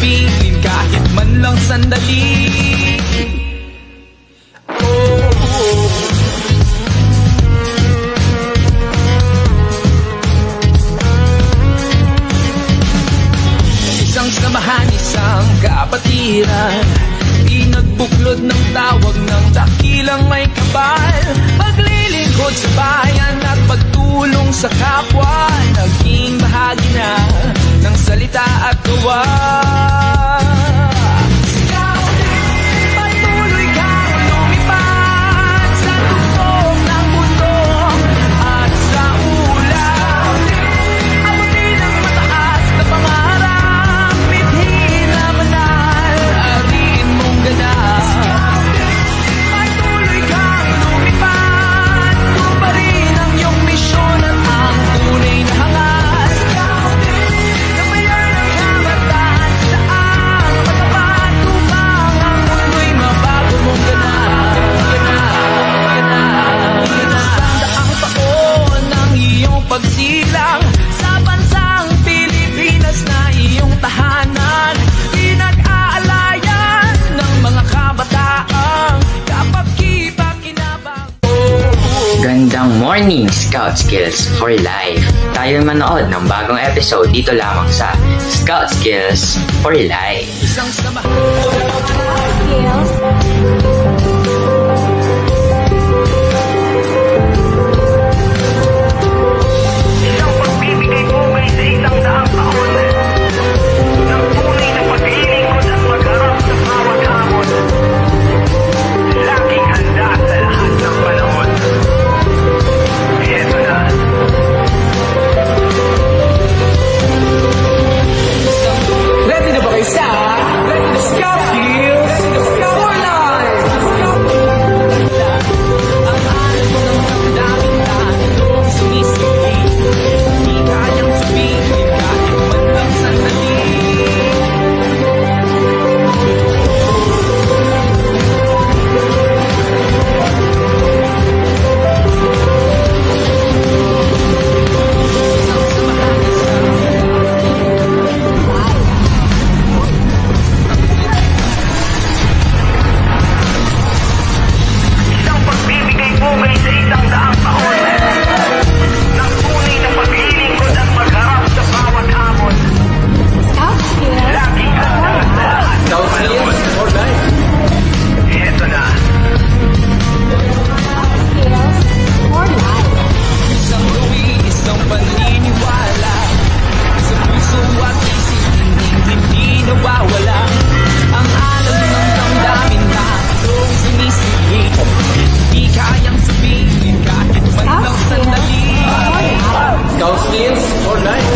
sabihin kahit man lang sandali. Isang samahan, isang kapatiran, di nagbuklod ng tawag ng dakilang may kapal. Paglilingkod sa bayan at pagtulong sa kapwa, naging bahagi na ng salita at gawa. Patuloy kang lumipad sa tuktok ng mundo at sa ulap. Abutin ang mataas na pangarap, mithin na manal, ariin mong ganap. Patuloy kang lumipad, tuparin ang iyong misyon at ang tunay na hangas. Gabayan ang kabataan sa ang patapat upang ang mundo'y mabago mong ganap. Sandaang taon ng iyong pagsilang sa bansang Pilipinas na iyong tahanan. Pinag-aalayan ng mga kabataang kapag-kipakinabang. Gandang morning, Scout Skills for Life! Tayo manood ng bagong episode dito lamang sa Scout Skills for Life. Isang samahan. Isang pagbibigay buhay sa isang daang taon ng tunay na paglilingkod at magharap sa bawat hamon. Laging handa sa lahat ng panahon. Ito na. Ready na ba kayo sa Scout Skills for Life? Ang alam mo ng damdamin tanong sumisipin, di kayang sabihin kahit man lang sandali. Isang pagbibigay buhay sa isang daang taon ng tunay na paglilingkod at magharap sa bawat hamon. Laging handa sa lahat ng panahon. Ito na. Isang gawin, isang paniniwala sa puso at isip, hindi nawawala. Ang alam ng damdamin na itong sumisipin, di kayang sabihin kahit man lang sandali. Scout Skills for Life.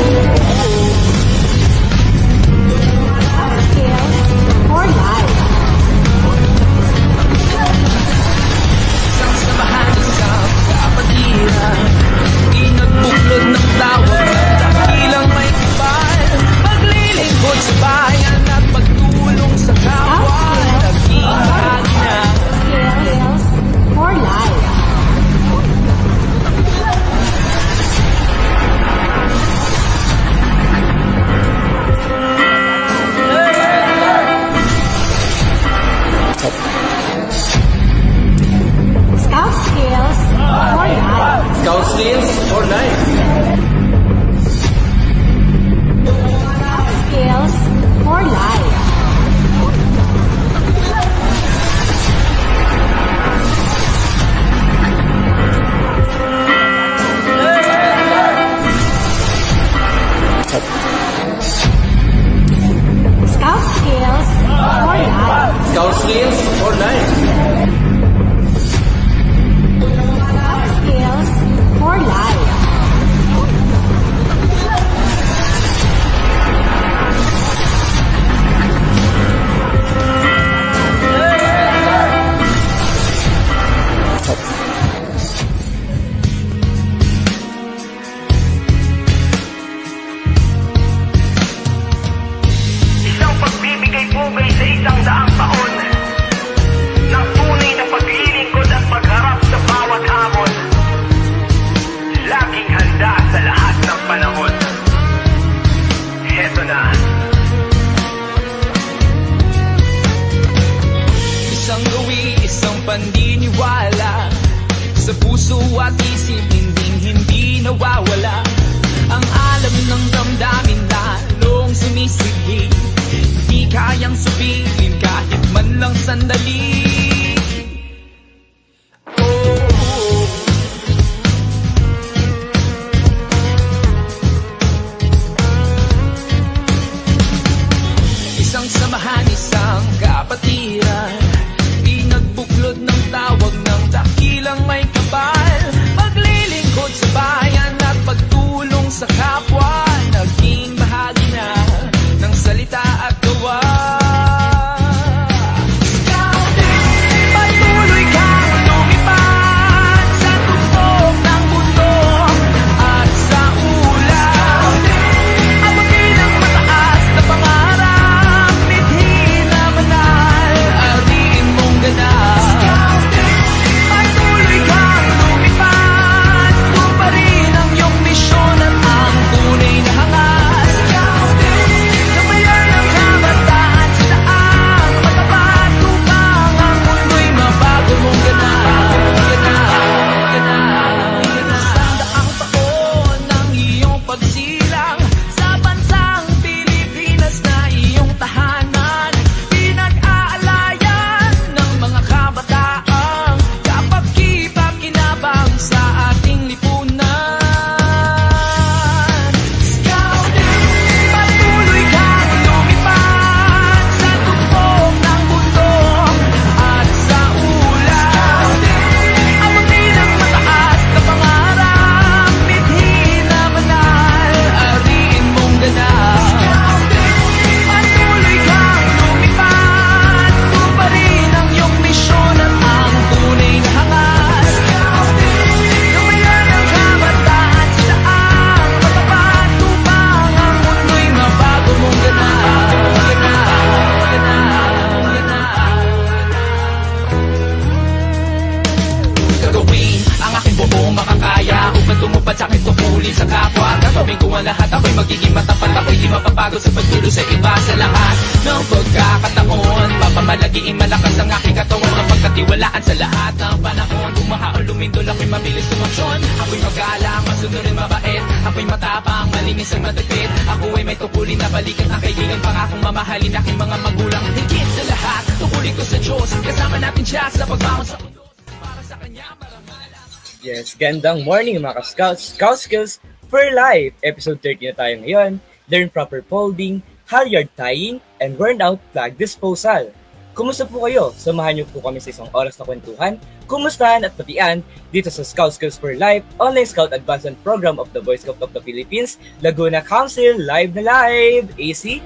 Isang samahan, isang kapatiran, di nagbuklod ng tawag ng dakilang may kapal. Paglilingkod sa bayan at pagtulong sa kapwa, naging bahagi na. Scout Skills for Life. Scout Skills for Life. Isang pagbibigay buhay sa isang daang taon ng tunay na paglilingkod at magharap sa bawat hamon. Laging handa sa lahat ng panahon. Heto na. puso at isip, hindi nawawala. Ang alam ng damdamin lalong sumisigig, di kayang subilin kahit man lang sandali. Isang samahan, isang kapatiran, pinagbuklod ng tawag ng dakilang may kapal. Paglilingkod sa bayan at pagtulong sa kapwa, naging bahagi na ng salita at gawa. Patuloy kang lumipad sa tugtog ng mundo at sa ulap. Abutin ang mataas na pangarap, mithi na manal, ariin mong ganap. Patuloy kang lumipad, tuparin ang iyong misyon at ang tunay na hangat. Gabayan ang kabataan sa daang matapat upang ang mundo'y mabago mong ganap. Sa daang taon ng iyong pagsilang sa bansang Pilipinas na iyong tahanan, pinag-aalayan ng mga kabataang kapag-kipakinabang sa ating lipunan. Patuloy kang lumipad sa tugtog ng mundo at sa ulap. Abutin ang mataas na pangarap, mithi na manal, ariin mong ganap. Patuloy kang lumipad, tuparin ang iyong misyon at ang tunay na hangat. Gabayan ang kabataan sa daang matapat upang ang mundo'y mabago mong ganap. Gagawin ang aking buong makakaya upang tumupad sa aking tungkulin sa kapwa. Gagawin ko ang lahat, ako'y magiging matapat, ako'y di mapapagod sa pagtulong sa iba sa lahat ng pagkakataon. Papamalagiin malakas ang aking katawan, ang pagkatiwalaan sa lahat ng panahon. Bumaha o lumindol, ako'y mabilis tumaksyon. Ako'y magalang, masunurin, mabait. Ako'y matapang, malinis ang madagpit. Ako ay may tungkulin na balikan ang kaibigan, pangakong mamahalin aking mga magulang. Higit sa lahat, tungkulin ko sa Diyos, kasama natin siya sa pagbangon sa mundo. Para sa Kanya, Yes, gandang morning mga ka-scouts. Scout Skills for Life. Episode 30 na tayo ngayon. Learn proper folding, halyard tying, and worn out flag disposal. Kumusta po kayo? Samahan niyo po kami sa isang oras na kwentuhan, kumustahan at patian dito sa Scout Skills for Life, Online Scout Advancement Program of the Boy Scout of the Philippines, Laguna Council, live na live. AC?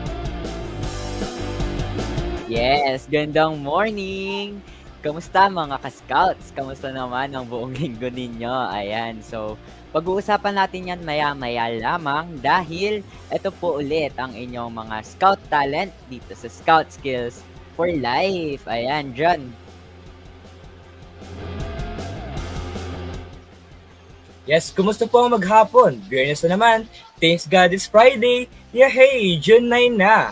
Yes, gandang morning! Kamusta mga ka-scouts? Kamusta naman ang buong linggo ninyo? Ayan, so pag-uusapan natin yan maya-maya lamang dahil ito po ulit ang inyong mga scout talent dito sa Scout Skills for Life. Ayan, John. Yes, kumusta po ang maghapon? Biyernes na naman. Thanks God it's Friday. Yay! June 9 na.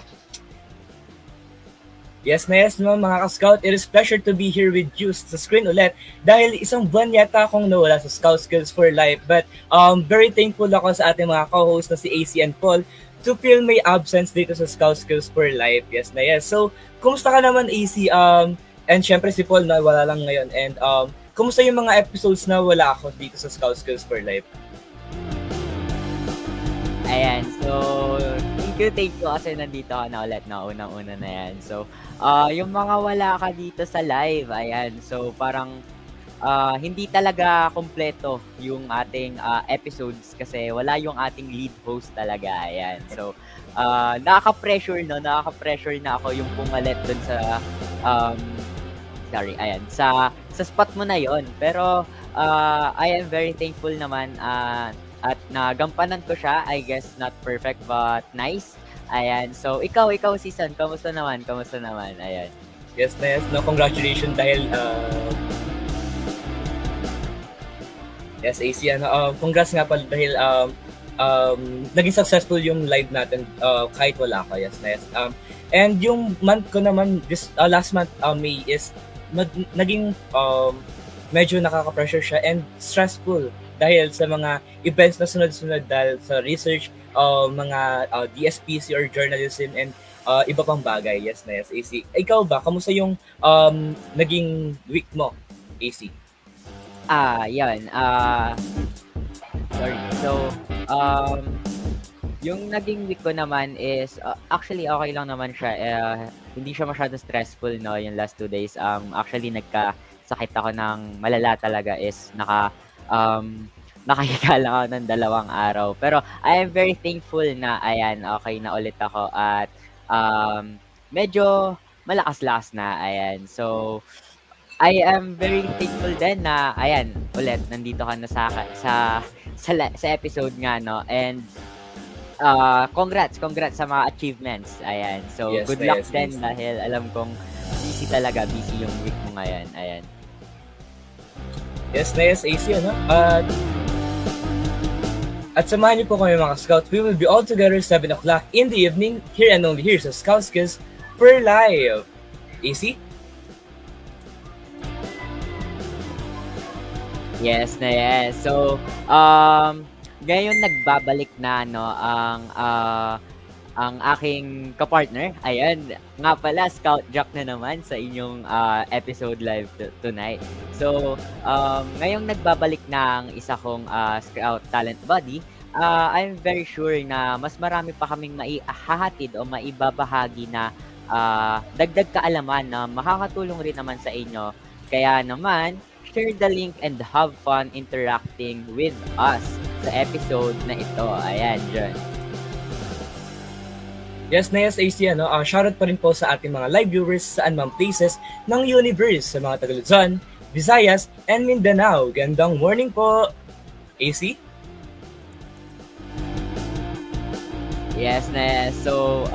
Yes naman mga ka-scout, it is pleasure to be here with you sa screen ulit dahil isang buwan yata akong nawala sa Scout Skills for Life, but very thankful ako sa ating mga co-host na si AC and Paul to fill my absence dito sa Scout Skills for Life. Yes. So, kumusta ka naman AC? And syempre si Paul na wala lang ngayon, and kumusta yung mga episodes na wala ako dito sa Scout Skills for Life? Ayan, so thank you kasi nandito ka na ulit na unang-una na yan. So, yung mga wala ka dito sa live, ayan, so parang hindi talaga kompleto yung ating episodes kasi wala yung ating lead host talaga, ayan. So, nakaka-pressure na ako yung pumalit dun sa, sa spot mo na yon. Pero, I am very thankful naman at nagampanan ko siya. I guess not perfect but nice. Ayan. So ikaw Season, kamusta naman? Ayan. Yes. No, congratulations dahil yes, AC, congrats nga pala dahil naging successful yung live natin kahit wala ka. Yes. And yung month ko naman this last month, May, is naging medyo nakaka-pressure siya and stressful dahil sa mga events na sunod-sunod dahil sa research, mga DSPC or journalism and iba pang bagay. Yes na yes, AC. Ikaw ba? Kamusta yung naging week mo, AC? Yan. Sorry. So, yung naging week ko naman is, actually, okay lang naman siya. Hindi siya masyado stressful, no, yung last 2 days. Actually, nagkasakit ako ng malala talaga is nakahiga lang ako ng 2 araw. Pero, I am very thankful na, ayan, okay na ulit ako at medyo malakas-lakas na, ayan. So, I am very thankful din na, ayan, ulit, nandito ka na sa episode nga, no? And, congrats sa mga achievements. Ayan. So, Yes, good na luck yes, din yes. dahil alam kong busy yung week mo ngayon. Ayan. Yes na yes, AC, ano? At samahan niyo po kami mga Scouts. We will be all together 7 o'clock in the evening, here and only here sa Scouts Skills for Live. AC? Yes na yes. So, ngayon nagbabalik na ang aking kapartner. Ayan, nga pala Scout Jack na naman sa inyong episode live tonight. So, ngayong nagbabalik na ang isa kong Scout Talent Buddy, I'm very sure na mas marami pa kaming maihahatid o maibabahagi na dagdag kaalaman na makakatulong rin naman sa inyo. Kaya naman, share the link and have fun interacting with us sa episode na ito. Ayan, dyan. Yes na yes, AC, ano? Shoutout pa rin po sa ating mga live viewers saan mang places ng universe sa mga taga Luzon, Visayas, and Mindanao. Gandang morning po, AC? Yes na yes. So,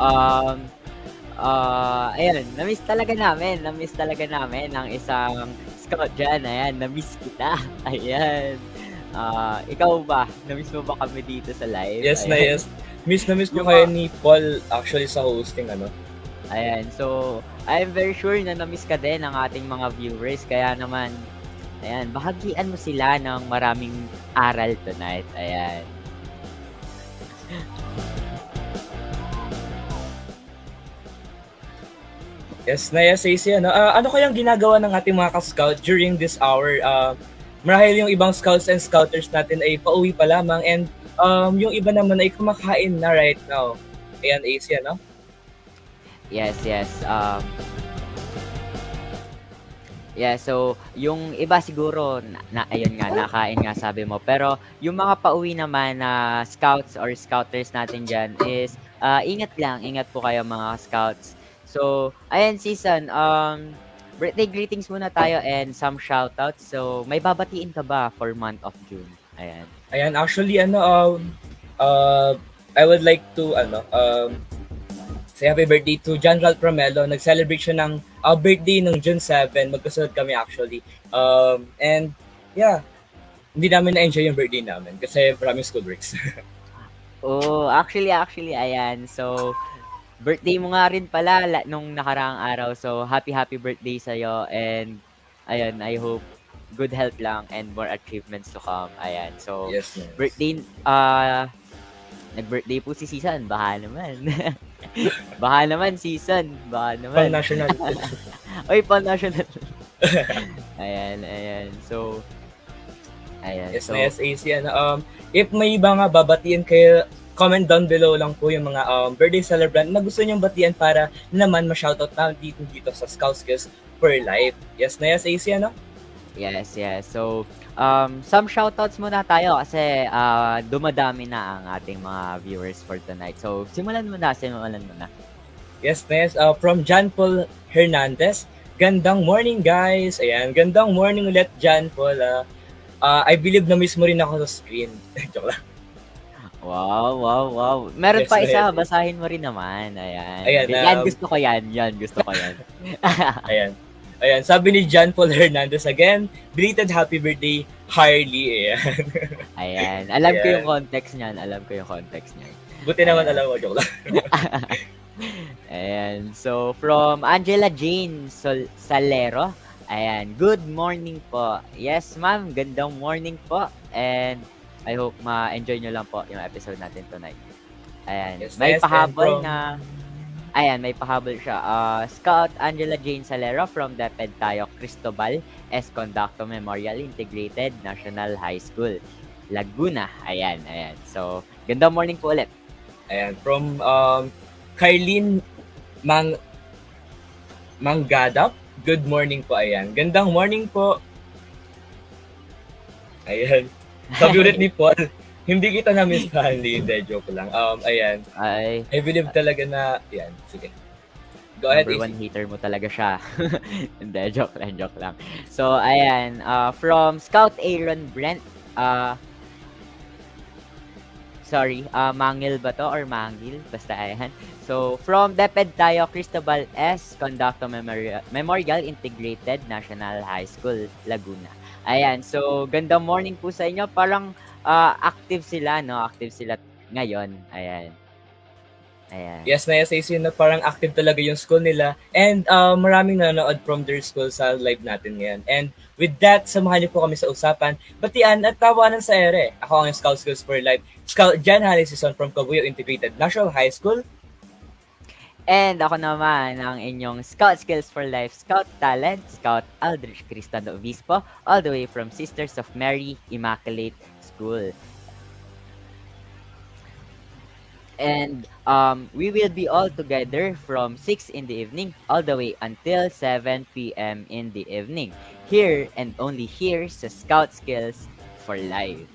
ayun, na-miss talaga namin ang isang Scout dyan. Ayan, na-miss kita. Ayan. Ikaw ba? Na-miss mo ba kami dito sa live? Yes Ayan. na yes. Miss na miss ko kayo ni Paul actually sa hosting, ano? Ayan, so I'm very sure na na-miss ka din ng ating mga viewers. Kaya naman, ayan, bahagian mo sila ng maraming aral tonight. Ayan. Yes na yes, AC, ano? Ano kayang ginagawa ng ating mga ka-scout during this hour? Marahil yung ibang scouts and scouters natin ay pauwi pa lamang and yung iba naman ay kumakain na right now. Ayan, AC, ano? Yes. Yeah, so yung iba siguro ayun nga, nakain nga sabi mo. Pero yung mga pauwi naman na scouts or scouters natin diyan is ingat po kayo mga scouts. So, ayan season, birthday greetings muna tayo and some shoutouts. So, may babatiin ka ba for month of June? Ayan. Ayan, actually, I would like to, say happy birthday to John Ralph Romelo. Nag-celebrate siya ng birthday ng June 7. Magkasunod kami actually. And, yeah, hindi namin na-enjoy yung birthday namin kasi maraming school breaks. Oh, actually, ayan. So, birthday mo nga rin pala nung nakaraang araw. So, happy birthday sa'yo. And, ayun, I hope good health lang and more achievements to come. Ayan. So, Yes, yes. birthday, nag-birthday po si Season. Baka naman. Baka naman, Season. Baka naman. Pang-national. Oy, pang-national. Ayan. So, ayan. Yes, So, na yes, AC. If may mga babatiin kayo, comment down below lang po yung mga birthday celebrant na gusto nyong batian para naman ma-shoutout na dito sa Scout Skills for Life. Yes na yes, AC, ano? Yes. So, some shoutouts muna tayo kasi dumadami na ang ating mga viewers for tonight. So, simulan muna. Yes na yes. From John Paul Hernandez, gandang morning guys. Ayan, gandang morning ulit John Paul. I believe na miss mo rin ako sa screen. Joke lang. Wow. Meron Yes, pa isa, yes. basahin mo rin naman. Ayan. Ayan, Yan, gusto ko yan. Ayan, sabi ni John Paul Hernandez again, belated happy birthday, Harley. Ayan. Ayan. Alam ko Ayan. yung context niyan. Buti naman alam mo, joke lang. Ayan. So, from Angela Jane Salero. Ayan, good morning po. Yes, ma'am, gandang morning po. And I hope ma-enjoy nyo lang po yung episode natin tonight. Ayan, Yes, may yes, and pahabol from- na... Ayan, may pahabol siya. Scout Angela Jane Salero from DepEd Tayo Cristobal S. Conducto Memorial Integrated National High School, Laguna. Ayan. So, gandang morning po ulit. Ayan, from Kylene Manggadap. Good morning po, ayan. Gandang morning po. Ayan. Sabi ulit ni Paul, hindi kita na-miss Stanley. Hindi, joke lang. Ayan. Ay, I believe talaga na, ayan, sige. Go ahead, number AC. one hater mo talaga siya. Hindi, joke lang. So, ayan. From Scout Aaron Brent. Sorry, Mangil ba to or Mangil? Basta ayan. So, from DepEd Tayo Cristobal S. Conducto Memorial Integrated National High School, Laguna. Ayan, so gandang morning po sa inyo. Parang active sila, no? Active sila ngayon. Ayan. Yes, na-SAC na parang active talaga yung school nila. And maraming nanonood from their school sa live natin ngayon. And with that, samahan niyo po kami sa usapan, batian at tawanan sa ere. Ako ang Scout Skills for Life, Scout Jan Halison from Cabuyao Integrated National High School. And ako naman ang inyong Scout Skills for Life, Scout Talent, Scout Aldrich Cristando Obispo, all the way from Sisters of Mary Immaculate School. And we will be all together from 6 in the evening all the way until 7 p.m. in the evening. Here and only here sa Scout Skills for Life.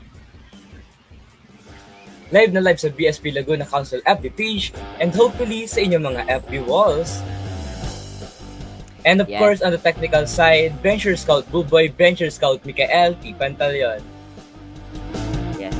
Live na live sa BSP Laguna Council FB page and hopefully sa inyong mga FB walls. And of Yes. course, on the technical side, Venture Scout Buboy, Venture Scout Mikael, T. Pantaleon. Yes.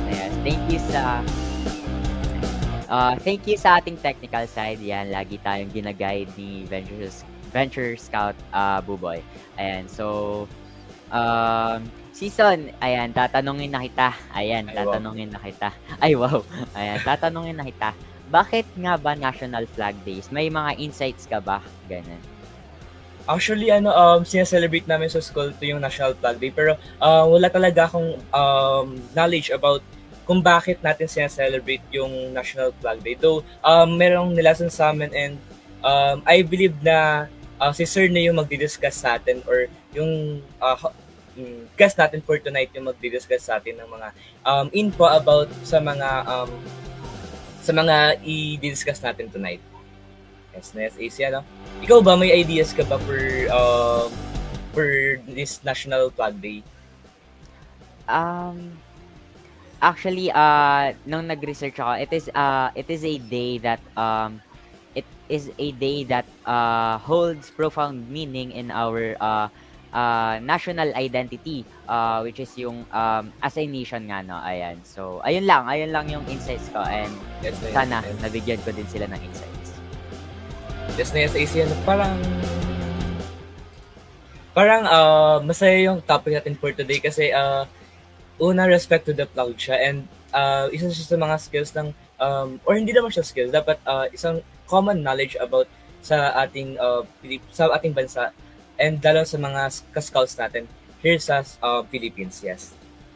Thank you sa ating technical side. Yan, lagi tayong ginaguide ni Venture Scout Buboy. Ayan, so Season, ayan, tatanungin na kita. Ayan, Ay, wow. tatanungin na kita. Ay, wow. Ayan, tatanungin na kita. Bakit nga ba National Flag Days? May mga insights ka ba? Ganun. Actually, sinaselebrate namin sa school to yung National Flag Day, pero wala talaga akong knowledge about kung bakit natin sinaselebrate yung National Flag Day. Though, merong nilasan sa amin and I believe na si Sir na yung magdi-discuss sa atin or yung guest natin for tonight yung magdi-discuss sa atin ng mga info about sa mga i-discuss natin tonight. Yes, AC, ano? Ikaw ba, may ideas ka ba for this National Flag Day? Actually, nung nag-research ako, it is a day that holds profound meaning in our national identity, which is yung as a nation nga, no? Ayan. So, ayun lang yung insights ko, and Yes, sana nabigyan ko din sila ng insights. Yes, AC, ano? Parang masaya yung topic natin for today kasi una, respect to the flag siya, and isa siya sa mga skills ng or hindi naman siya skills, dapat isang common knowledge about sa ating bansa and lalo sa mga ka-scouts natin here sa Philippines. Yes.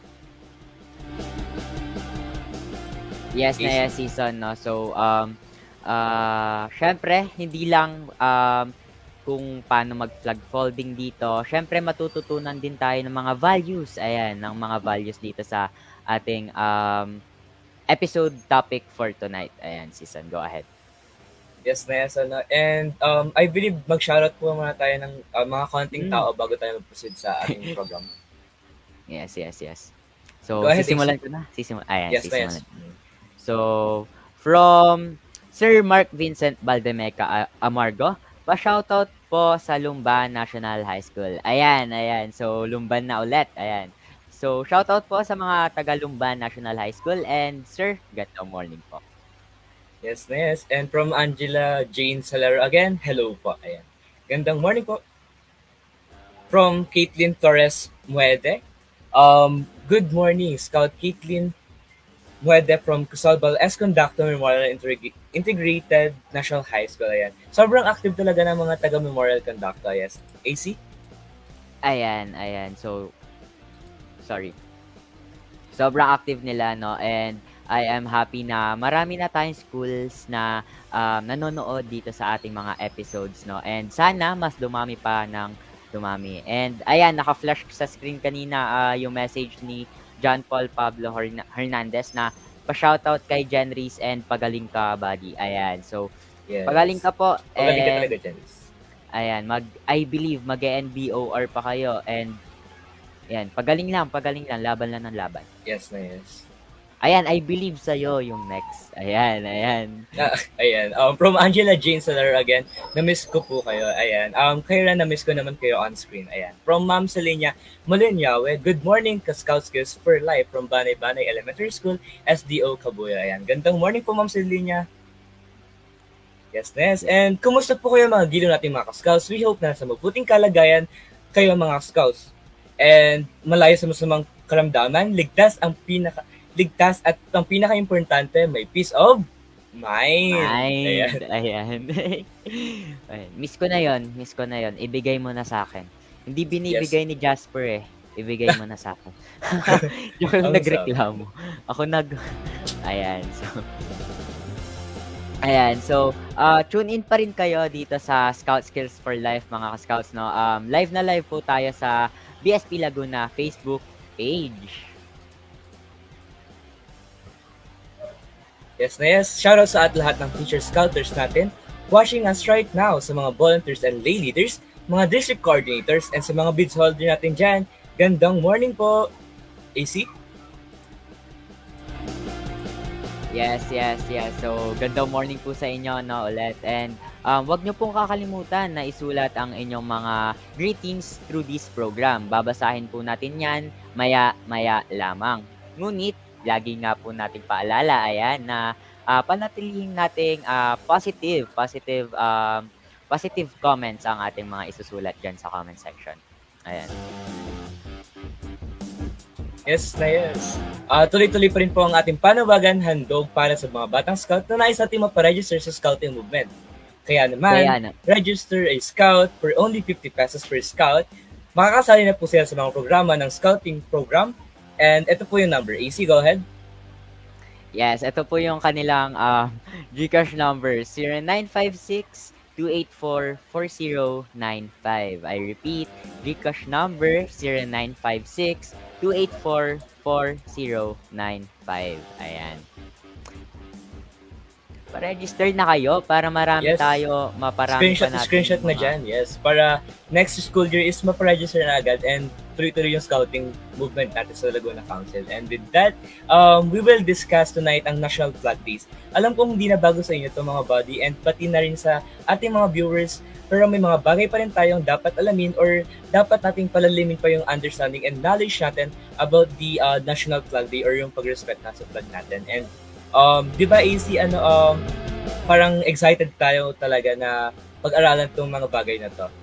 Yes, na season, no? So, syempre, hindi lang kung paano mag-flag folding dito. Syempre, matututunan din tayo ng mga values. Ayan, ng mga values dito sa ating episode topic for tonight. Ayan, season, go ahead. Yes, ano. And I believe mag-shoutout po muna tayo ng mga konting tao bago tayo mag-proceed sa ating program. Yes. So, Go ahead, sisimulan ko na. Ayan, Yes, sisimulan. yes. So, from Sir Mark Vincent Baldemeca Amargo, pa-shoutout po sa Lumban National High School. Ayan. So, Lumban na ulit. Ayan. So, shoutout po sa mga taga Lumban National High School, and Sir, good morning po. Yes. And from Angela Jane Salero again, hello po. Ayan. Gandang morning po. From Caitlin Torres Muede, good morning, Scout Caitlin Muede from Cristobal S. Conducto Memorial Integrated National High School. Ayan. Sobrang active talaga ng mga taga-Memorial Conducto. Yes. AC? Ayan. So, sorry. Sobrang active nila, no? And I am happy na marami na tayong schools na nanonood dito sa ating mga episodes, no? And sana mas dumami pa ng dumami. And ayan, naka-flash sa screen kanina yung message ni John Paul Pablo Hernandez na pa-shoutout kay Jenrys and pagaling ka, buddy. Ayan. So, Yes. pagaling ka po. Pagaling ka And talaga, Jens. ayan, I believe mag-NBOR pa kayo. And ayan, pagaling lang, laban lang ng laban. Yes na yes. Ayan, I believe sa'yo yung next. Ayan. Ayan. From Angela Jane Solar again, na-miss ko po kayo. Ayan. Kaya na-miss ko naman kayo on screen. Ayan. From Ma'am Selenia Molinyawe, good morning ka Scout Skills for Life from Banay Banay Elementary School, SDO Kabuya. Ayan. Gandang morning po Ma'am Selenia. Yes. And kumusta po kayo mga giliw natin mga ka-Scouts? We hope na sa mabuting kalagayan kayo mga Scouts. And malayo sa masamang karamdaman, ligtas at ang pinaka-importante, may peace of mind. Ayan. Miss ko na yon. Ibigay mo na sa akin. Hindi binibigay ni Jasper eh. Ibigay mo na sa akin. Yung nagreklamo. Ayan. So, tune in pa rin kayo dito sa Scout Skills for Life, mga ka-Scouts, no? Live na live po tayo sa BSP Laguna Facebook page. Yes. Shoutout sa lahat ng teacher scouters natin watching us right now, sa mga volunteers and lay leaders, mga district coordinators, and sa mga bids holder natin dyan. Gandang morning po, AC. Yes. So, gandang morning po sa inyo, no, ulit. And wag nyo pong kakalimutan na isulat ang inyong mga greetings through this program. Babasahin po natin yan maya lamang. Ngunit, lagi nga po nating paalala, ayan, na panatilihin nating positive comments ang ating mga isusulat dyan sa comment section. Ayan. Yes. Tuloy-tuloy pa rin po ang ating panawagan handog para sa mga batang scout na nais natin maparegister sa scouting movement. Kaya naman, register a scout for only 50 pesos per scout. Makakasali na po sila sa mga programa ng scouting program. And ito po yung number. AC, go ahead. Yes, ito po yung kanilang GCash number, 0956-284-4095. I repeat, GCash number, 0956-284-4095. Ayan. Pa-register na kayo para marami tayo, maparami pa natin. Screenshot na dyan, yes. Para next school year is maparegister na agad and tuloy-tuloy yung scouting movement natin sa Laguna Council. And with that, we will discuss tonight ang National Flag Days. Alam kong hindi na bago sa inyo ito mga buddy and pati na rin sa ating mga viewers, pero may mga bagay pa rin tayong dapat alamin or dapat nating palalimin pa yung understanding and knowledge natin about the National Flag Day or yung pag-respect na sa flag natin. And di ba AC, parang excited tayo talaga na pag-aralan itong mga bagay na to.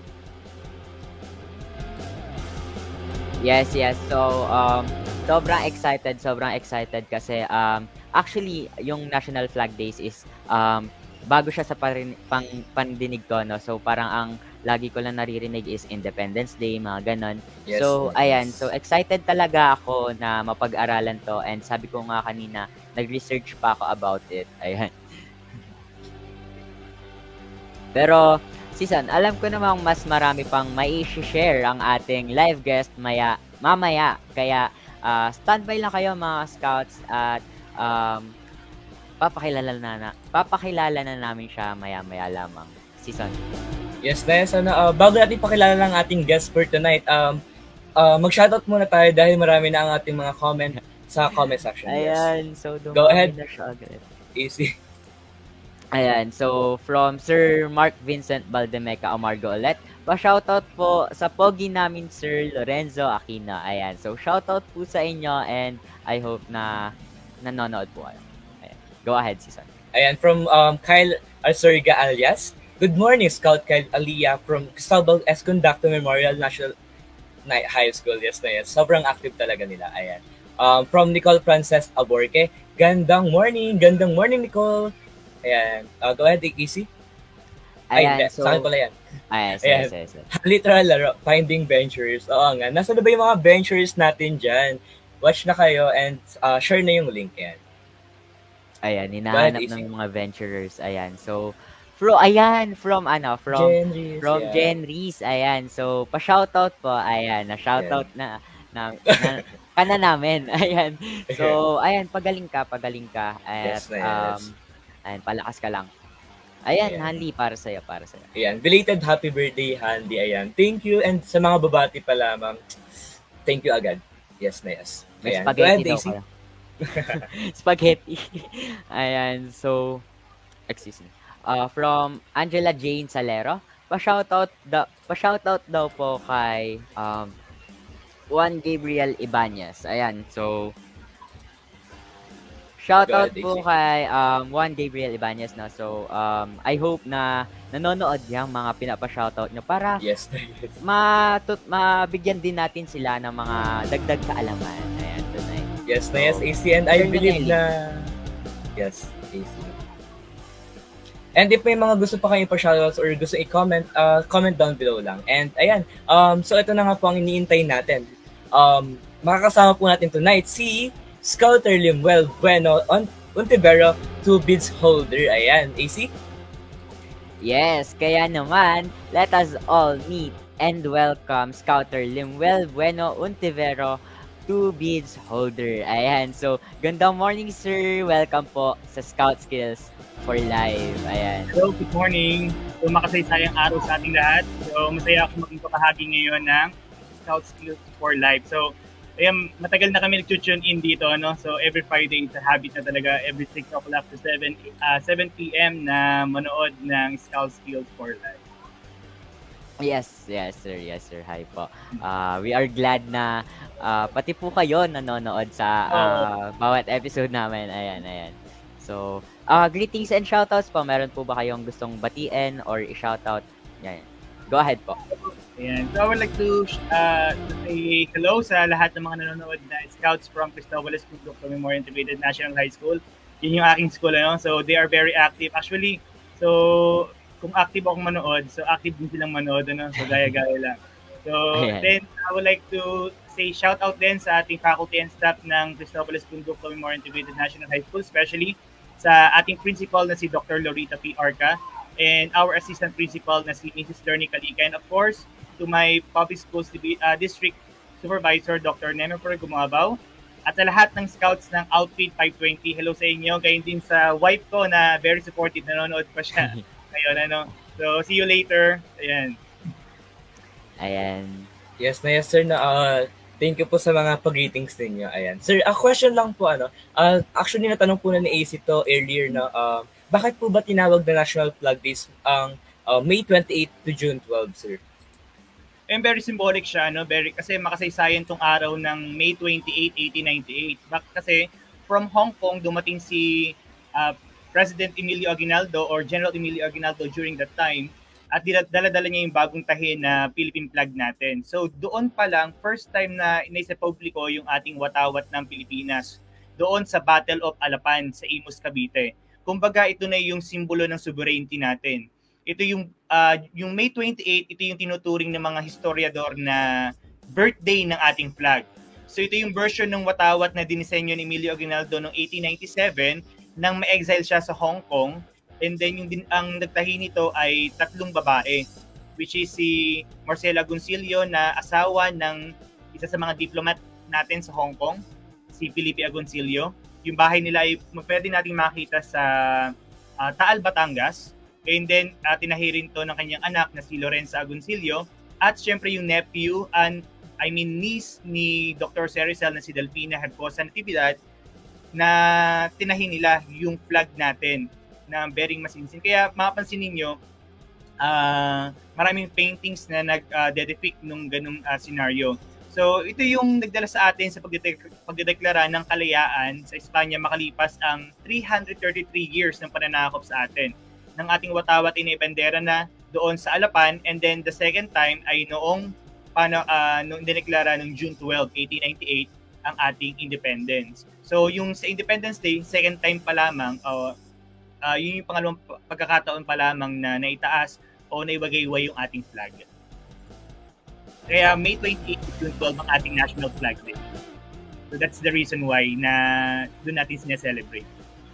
Yes. So, sobrang excited kasi actually, yung National Flag Days is bago siya sa pandinig ko, no? So, parang ang lagi ko lang naririnig is Independence Day, mga ganon. Yes, so, ayan. So, excited talaga ako na mapag-aralan to and sabi ko nga kanina, nag-research pa ako about it. Ayan. Pero, Season, alam ko namang mas marami pang may share ang ating live guest mamaya. Kaya, standby lang kayo mga Scouts at papakilala na namin siya maya-maya lamang. Season. Yes. Bago natin pakilala lang ating guest for tonight, mag-shoutout muna tayo dahil marami na ang ating mga comment sa comment section. Ayan, yes. So go ahead. Easy. Ayan, so from Sir Mark Vincent Baldemeca Amargo ulit, pa-shoutout po sa pogi namin Sir Lorenzo Aquino. Ayan, so shoutout po sa inyo and I hope na nanonood po kayo. Ayan. Go ahead, Season. Ayan, from Kyle Alsorga alias, good morning, Scout Kyle Alia from Cristobal S. Conducto Memorial National High School. Yes. Sobrang active talaga nila. Ayan. From Nicole Frances Aborque, gandang morning, Nicole. Ayan. Go ahead, Easy. Ay, Ayan, hindi. so, Sa akin pala yan. yes, Ayan. yes, yes, yes. Literal laro, Finding Ventures. Oo nga. Nasa na ba yung mga ventures natin dyan? Watch na kayo and share na yung link yan. Ayan, Go ahead, hinahanap AC. ng mga venturers. Ayan, so, from Genres, yeah. Genries, ayan. So, pa-shoutout po, ayan, na-shoutout na ka na namin, ayan. So, ayan, pagaling ka, at, Yes na yes. ayan, palakas ka lang. Ayan, Ayan. Hanli, para sa'yo, para sa'yo. Ayan. Belated happy birthday, Handy. Ayan. Thank you. And sa mga babati pala, ma'am, thank you agad. Yes na yes. May Ayan. Go spaghetti ahead, daw Daisy. kayo. Spaghetti. Ayan, so, excuse me. From Angela Jane Salero, pa-shoutout daw po kay Juan Gabriel Ibanez. Ayan, so, shoutout Go ahead, po Daisy. kay Juan Gabriel Ibanez, no? So, I hope na nanonood yung mga pinapa-shoutout nyo para Yes na yes. mabigyan din natin sila ng mga dagdag kaalaman. Ayan, tonight. Yes na yes, So, AC. And I share nyo believe na na... Yes, AC. And if may mga gusto pa kayong pa-shoutouts or gusto i-comment, comment down below lang. And ayan, so ito na nga po ang iniintay natin. Makakasama po natin tonight si Scouter Limuel Bueno Untivero, 2 bids holder. Ayan, AC? Yes, kaya naman, let us all meet and welcome Scouter Limuel Bueno Untivero, 2 bids holder. Ayan, so, gandang morning sir. Welcome po sa Scout Skills for Life. Ayan. Hello, good morning. So, makasaysayang araw sa ating lahat. So, masaya ako maging kabahagi ngayon ng Scout Skills for Life. So, ayan, matagal na kami nag-tune in dito, no? So, every Friday, it's a habit na talaga, every 6 o'clock to 7 p.m. na manood ng Scout Skills for Life. Yes, sir. Hi po. We are glad na pati po kayo nanonood sa bawat episode namin. Ayan. So, greetings and shoutouts po. Meron po ba kayong gustong batiin or i-shoutout? Yan. Go ahead po. Ayan. So, I would like to say hello sa lahat ng mga nanonood na Scouts from Cristobal Escudo Memorial Integrated National High School. Yun yung aking school, ano? So, they are very active. Actually, so, kung active akong manood, so active din silang manood, ano? So, gaya-gaya lang. So, Ayan. then, I would like to say shout out din sa ating faculty and staff ng Cristobal Escudo Memorial Integrated National High School, especially sa ating principal na si Dr. Lorita P. Arca and our assistant principal na si Mrs. Lerny Calica, and of course, to my public schools district supervisor, Dr. Nemeper Gumabaw, at sa lahat ng scouts ng Outfit 520, hello sa inyo. Gayon din sa wife ko na very supportive, nanonood pa siya ngayon, ano. So, see you later. Ayan. Yes na yes, sir. Thank you po sa mga pag-greetings ninyo. Ayan. Sir, a question lang po, actually, natanong po na ni AC to earlier na, bakit po ba tinawag na National Flag Days ang May 28 to June 12, sir? And very symbolic siya, no? Kasi makasaysayan tong araw ng May 28, 1898. Kasi from Hong Kong, dumating si President Emilio Aguinaldo or General Emilio Aguinaldo during that time, at dala-dala niya yung bagong tahi na Philippine flag natin. So doon pa lang, first time na inaisa publiko yung ating watawat ng Pilipinas, doon sa Battle of Alapan sa Imus, Cavite. Kumbaga, ito na yung simbolo ng sovereignty natin. Ito yung May 28, ito yung tinuturing ng mga historiador na birthday ng ating flag. So ito yung version ng watawat na dinisenyo ni Emilio Aguinaldo noong 1897 nang ma-exile siya sa Hong Kong. And then ang nagtahi nito ay 3 babae, which is si Marcela Agoncillo na asawa ng isa sa mga diplomat natin sa Hong Kong, si Felipe Agoncillo. Yung bahay nila ay pwede nating makita sa Taal, Batangas. And then tinahi rin to ng kanyang anak na si Lorenza Agoncillo, at syempre yung nephew niece ni Dr. Cerizal na si Delfina Herbosa Natividad, na tinahi nila yung flag natin na Bering Masinsin. Kaya mapapansin ninyo, maraming paintings na nag-depict nung ganung scenario. So ito yung nagdala sa atin sa pagdedeklara ng kalayaan sa Espanya makalipas ang 333 years ng pananakop sa atin ng ating watawat inibendera na doon sa Alapan, and then the second time ay noong dineklara noong June 12, 1898 ang ating independence. So yung sa Independence Day, second time pa lamang yun yung pangalawang pagkakataon pa lamang na naitaas o naibagayway yung ating flag. Kaya May 28 to June 12 ang ating National Flag Day. So that's the reason why na doon natin sineselebrate.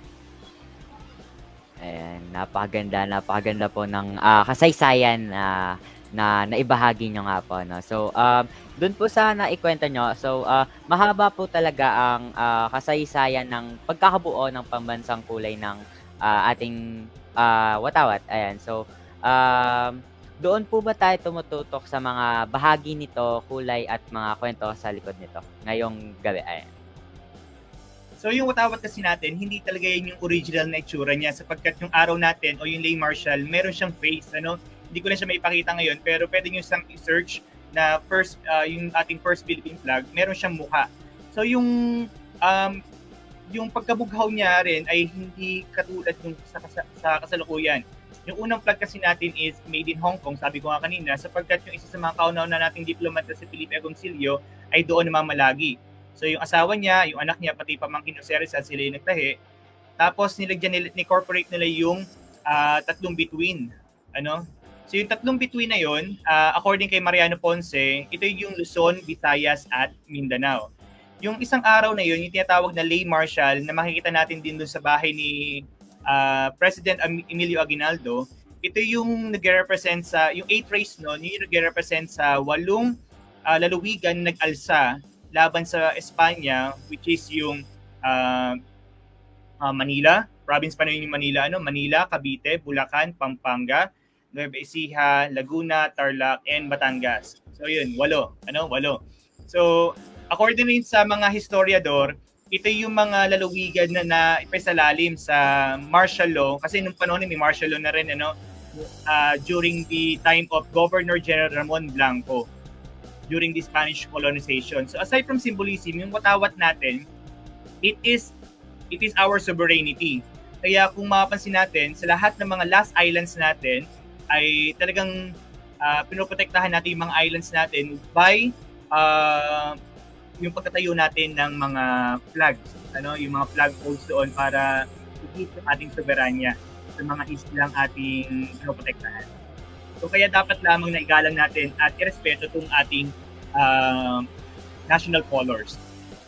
Ayan, napakaganda po ng kasaysayan na naibahagi nyo nga po, no? So, doon po sa naikwento nyo, so, mahaba po talaga ang kasaysayan ng pagkakabuo ng pambansang kulay ng ating watawat. Ayan, so, doon po ba tayo tumututok sa mga bahagi nito, kulay at mga kwento sa likod nito ngayong gabi? Ayan. So yung watawat kasi natin, hindi talaga yan yung original na itsura niya sapagkat yung araw natin o yung lay marshal, meron siyang face, ano? Hindi ko na siya maipakita ngayon, pero pwede nyo siyang i-search na yung ating first Philippine flag, meron siyang mukha. So yung pagkabughaw niya rin ay hindi katulad yung sa kasalukuyan. Yung unang flag kasi natin is made in Hong Kong, sabi ko nga kanina, sapagkat yung isa sa mga kauna-una nating diplomata si Felipe Agoncillo ay doon namamalagi. So yung asawa niya, yung anak niya, pati pamangkin ng Seresa, sila yung nagtahi. Tapos ni-incorporate nila yung tatlong bituin. Ano? So yung tatlong bituin na yun, according kay Mariano Ponce, ito yung Luzon, Visayas at Mindanao. Yung isang araw na yun, yung tinatawag na lay marshal na makikita natin din doon sa bahay ni President Emilio Aguinaldo, ito yung nag-represent sa, yung 8 race noon, yung nag-represent sa 8 lalawigan na nag-alsa laban sa Espanya, which is yung Manila, province pa na yun yung Manila, Manila, Cavite, Bulacan, Pampanga, Nueva Ecija, Laguna, Tarlac, and Batangas. So yun, 8. So, according rin sa mga historiador, ito yung mga lalawigan na ipasalalim sa martial law, kasi nung panahon may martial law na rin, during the time of Governor General Ramon Blanco, during the Spanish colonization. So aside from symbolism, yung watawat natin, it is our sovereignty. Kaya kung mapapansin natin, sa lahat ng mga last islands natin, ay talagang pinoprotektahan natin yung mga islands natin by yung pagkatayo natin ng mga flags. Yung mga flag poles doon para i-keep yung ating soberanya sa mga islang ating pinoprotektahan. So kaya dapat lamang na igalang natin at irespeto itong ating national colors.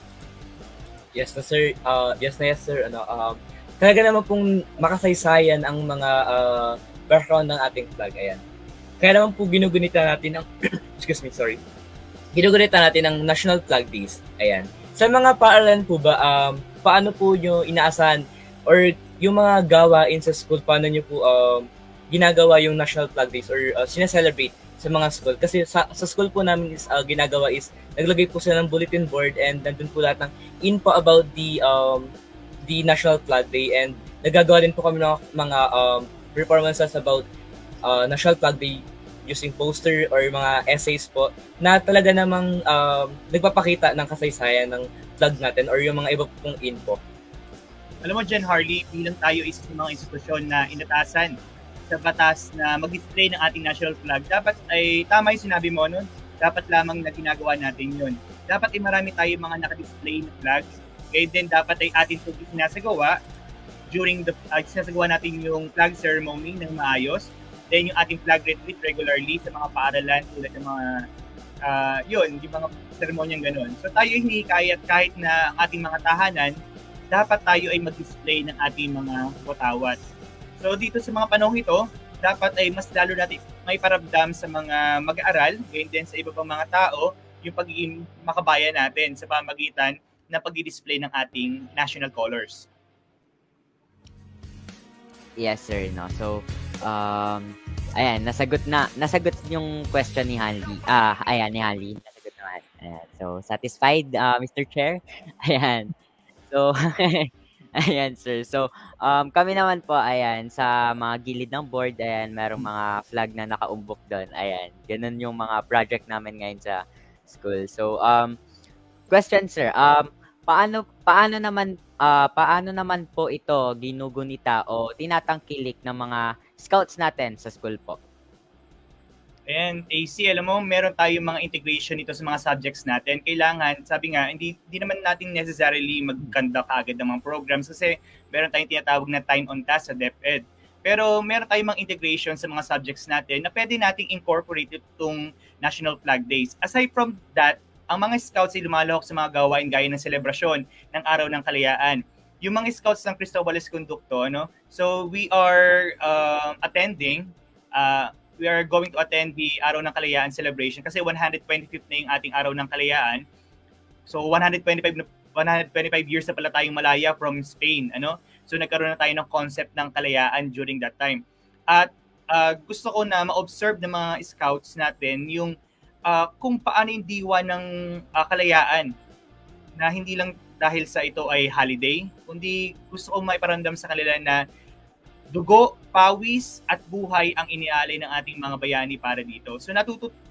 Yes na sir. Yes sir. Talaga naman pong makasaysayan ang mga background ng ating flag. Ayan. Kaya naman po ginugunita natin ang excuse me, sorry. Ginugunita natin ang National Flag Days. Ayan. Sa mga paaralan po ba, paano po nyo inaasahan or yung mga gawain sa school, paano nyo po ginagawa yung National Flag Days or sineselebrate sa mga school? Kasi sa school po namin is ginagawa is naglagay po sila ng bulletin board and nandun po lahat ng info about the National Flag Day, and nagagawa din po kami ng mga performances about National Flag Day using poster or mga essays po na talaga namang nagpapakita ng kasaysayan ng flag natin or yung mga iba pong info. Alam mo Jen Harley, bilang tayo isa sa mga institusyon na inatasan sa batas na mag-display ng ating national flag, dapat ay tama yung sinabi mo nun, dapat lamang na ginagawa natin yun. Dapat ay marami tayo mga naka-display na flags, kaya din dapat ay atin ito sinasagawa during sinasagawa natin yung flag ceremony ng maayos, then yung ating flag retreat regularly sa mga paaralan tulad ng mga yung mga seremonyang ganun. So tayo hinihikayat kahit na ang ating mga tahanan, dapat tayo ay mag-display ng ating mga watawat. So dito sa mga panahon ito, dapat ay mas lalo natin may paramdam sa mga mag-aaral, gayon din sa iba pang mga tao, yung pagiging makabayan natin sa pamagitan ng pag-display ng ating national colors. Yes sir, no. So ayan, nasagot yung question ni Hanley. Ayan ni Hanley, nasagot naman. Ayan. So satisfied Mr. Chair? Ayan. So ayan sir. So kami naman po ayan sa mga gilid ng board, ayan merong mga flag na nakaumbok doon. Ayan. Ganun yung mga project namin ngayon sa school. So question sir, paano naman po ito ginugunita o tinatangkilik ng mga scouts natin sa school po? And AC, alam mo, meron tayong mga integration nito sa mga subjects natin. Kailangan, sabi nga, hindi naman natin necessarily mag-conduct agad ng mga programs kasi meron tayong tinatawag na time on task sa DepEd. Pero meron tayong mga integration sa mga subjects natin na pwede nating incorporate itong National Flag Days. Aside from that, ang mga scouts ay lumalahok sa mga gawain gaya ng selebrasyon ng Araw ng Kalayaan. Yung mga scouts ng Cristobal Conducto, so we are we are going to attend the Araw ng Kalayaan celebration kasi 125th na yung ating Araw ng Kalayaan. So 125 years na pala tayong malaya from Spain, So nagkaroon na tayo ng concept ng kalayaan during that time. At gusto ko na ma-observe ng mga scouts natin yung kung paano yung diwa ng kalayaan na hindi lang dahil sa ito ay holiday, kundi gusto ko maiparamdam sa kanila na dugo, pawis, at buhay ang inialay ng ating mga bayani para dito. So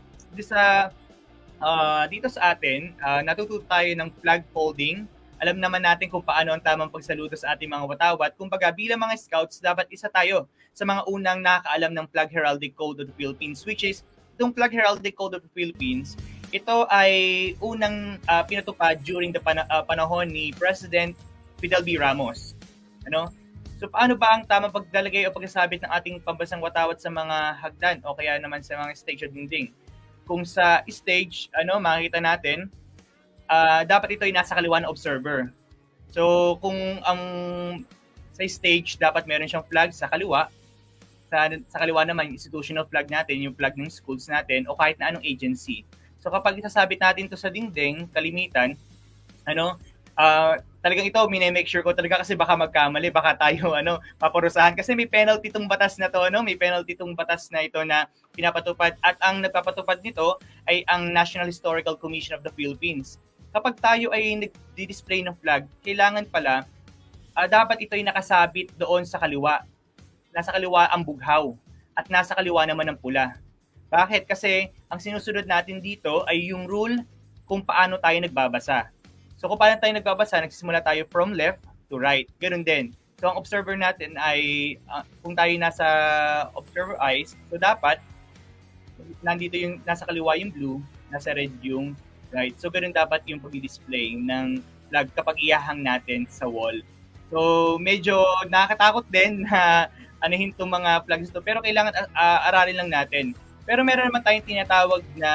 dito sa atin, natututo tayo ng flag folding. Alam naman natin kung paano ang tamang pagsaludo sa ating mga watawat. Kumbaga, bilang mga scouts, dapat isa tayo sa mga unang nakakaalam ng Flag Heraldic Code of the Philippines, which is itong Flag Heraldic Code of the Philippines. Ito ay unang pinatupad during the panahon ni President Fidel B. Ramos. So paano ba ang tamang paglalagay o pagsasabit ng ating pambansang watawat sa mga hagdan o kaya naman sa mga stage o dingding? Kung sa stage, makikita natin, dapat ito ay nasa kaliwa ng observer. So kung sa stage dapat meron siyang flag sa kaliwa, sa kaliwa naman institutional flag natin, yung flag ng schools natin o kahit na anong agency. So kapag isasabit natin ito sa dingding, kalimitan, talagang ito, make sure ko talaga kasi baka magkamali, baka tayo paparusahan kasi may penalty tong batas na to, may penalty tong batas na ito na pinapatupad at ang nagpapatupad nito ay ang National Historical Commission of the Philippines. Kapag tayo ay nag-display ng flag, kailangan pala dapat ito ay nakasabit doon sa kaliwa. Nasa kaliwa ang bughaw at nasa kaliwa naman ang pula. Bakit? Kasi ang sinusunod natin dito ay yung rule kung paano tayo nagbabasa. So kung paano tayo nagbabasa, nagsisimula tayo from left to right. Ganun din. So ang observer natin ay, kung tayo nasa observer eyes, so dapat, nandito yung, nasa kaliwa yung blue, nasa red yung right. So ganun dapat yung pag-display ng flag kapag iyahang natin sa wall. So medyo nakakatakot din na anuhin itong mga flags ito. Pero kailangan aralin lang natin. Pero meron naman tayong tinatawag na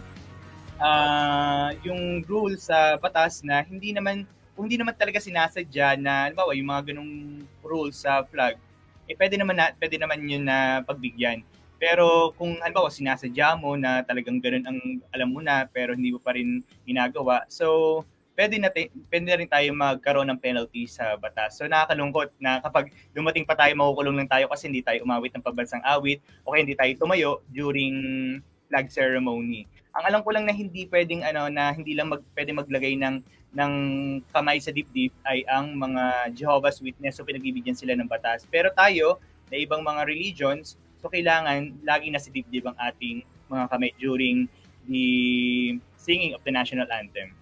yung rule sa batas na kung hindi naman talaga sinasadya na halimbawa yung mga ganung rules sa flag, pwede naman yun na pagbigyan. Pero kung halimbawa sinasadya mo na talagang ganun ang alam mo na pero hindi mo pa rin ginagawa, so pwede na rin tayo magkaroon ng penalty sa batas. So nakakalungkot na kapag dumating pa tayo, makukulong lang tayo kasi hindi tayo umawit ng pambansang awit o kaya hindi tayo tumayo during flag ceremony. Ang alam ko lang na hindi pwedeng na hindi lang pwede maglagay ng kamay sa dibdib ay ang mga Jehovah's Witness, so pinagbibigyan sila ng batas. Pero tayo, na ibang mga religions, so kailangan lagi nasa dibdib ang ating mga kamay during the singing of the national anthem.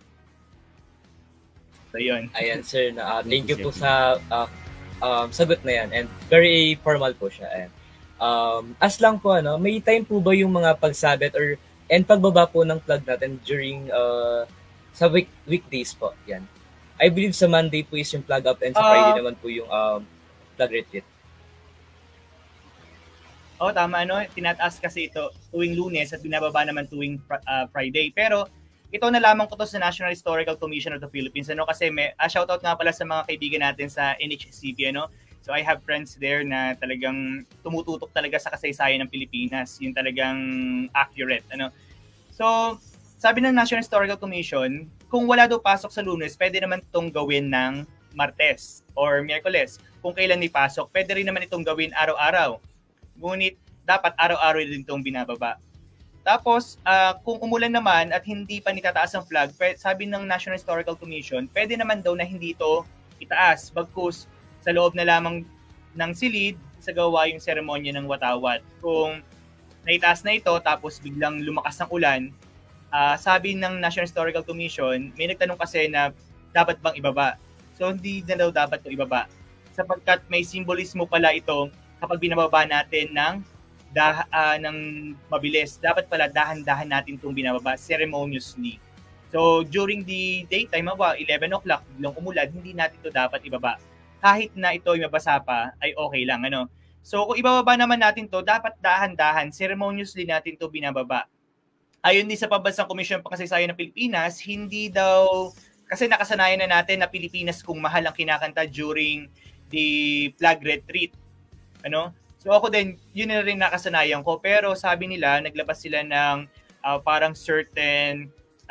So yun. Ayan sir, thank you po sa sagot na yan and very formal po siya. And as lang po may time po ba yung mga pagsabit and pagbaba po ng flag natin during sa weekdays po? Yan. I believe sa Monday po is yung flag up and sa Friday naman po yung flag retreat. Oh, tama tinataas kasi ito tuwing Lunes at binababa naman tuwing Friday. Pero ito na lamang ko to sa National Historical Commission of the Philippines kasi may shoutout nga pala sa mga kaibigan natin sa NHCB So I have friends there na talagang tumututok talaga sa kasaysayan ng Pilipinas, yung talagang accurate So sabi ng National Historical Commission, kung wala daw pasok sa Lunes, pwede naman itong gawin ng Martes or Miyerkules. Kung kailan may pasok, pwede rin naman itong gawin araw-araw. Ngunit dapat araw-araw din itong binababa. Tapos, kung umulan naman at hindi pa nitataas ang flag, sabi ng National Historical Commission, pwede naman daw na hindi ito itaas. Bagkus, sa loob na lamang ng silid, sa gawa yung seremonya ng watawat. Kung naitaas na ito, tapos biglang lumakas ang ulan, sabi ng National Historical Commission, may nagtanong kasi na dapat bang ibaba. So, hindi na daw dapat ito ibaba. Sapagkat may simbolismo pala ito kapag binababa natin ng ng mabilis. Dapat pala dahan-dahan natin itong binababa ceremoniously. So, during the daytime, 11 o'clock, biglang umulan, hindi natin ito dapat ibaba. Kahit na ito ay mabasa pa, ay okay lang. Ano? So, kung ibababa naman natin to, dapat dahan-dahan, ceremoniously natin to binababa. Ayon din sa Pambansang Komisyon Pangkasaysayan ng Pilipinas, hindi daw, kasi nakasanayan na natin na Pilipinas kung mahal ang kinakanta during the flag retreat. Ano? So ako din, yun na rin nakasanayan ko. Pero sabi nila, naglabas sila ng parang certain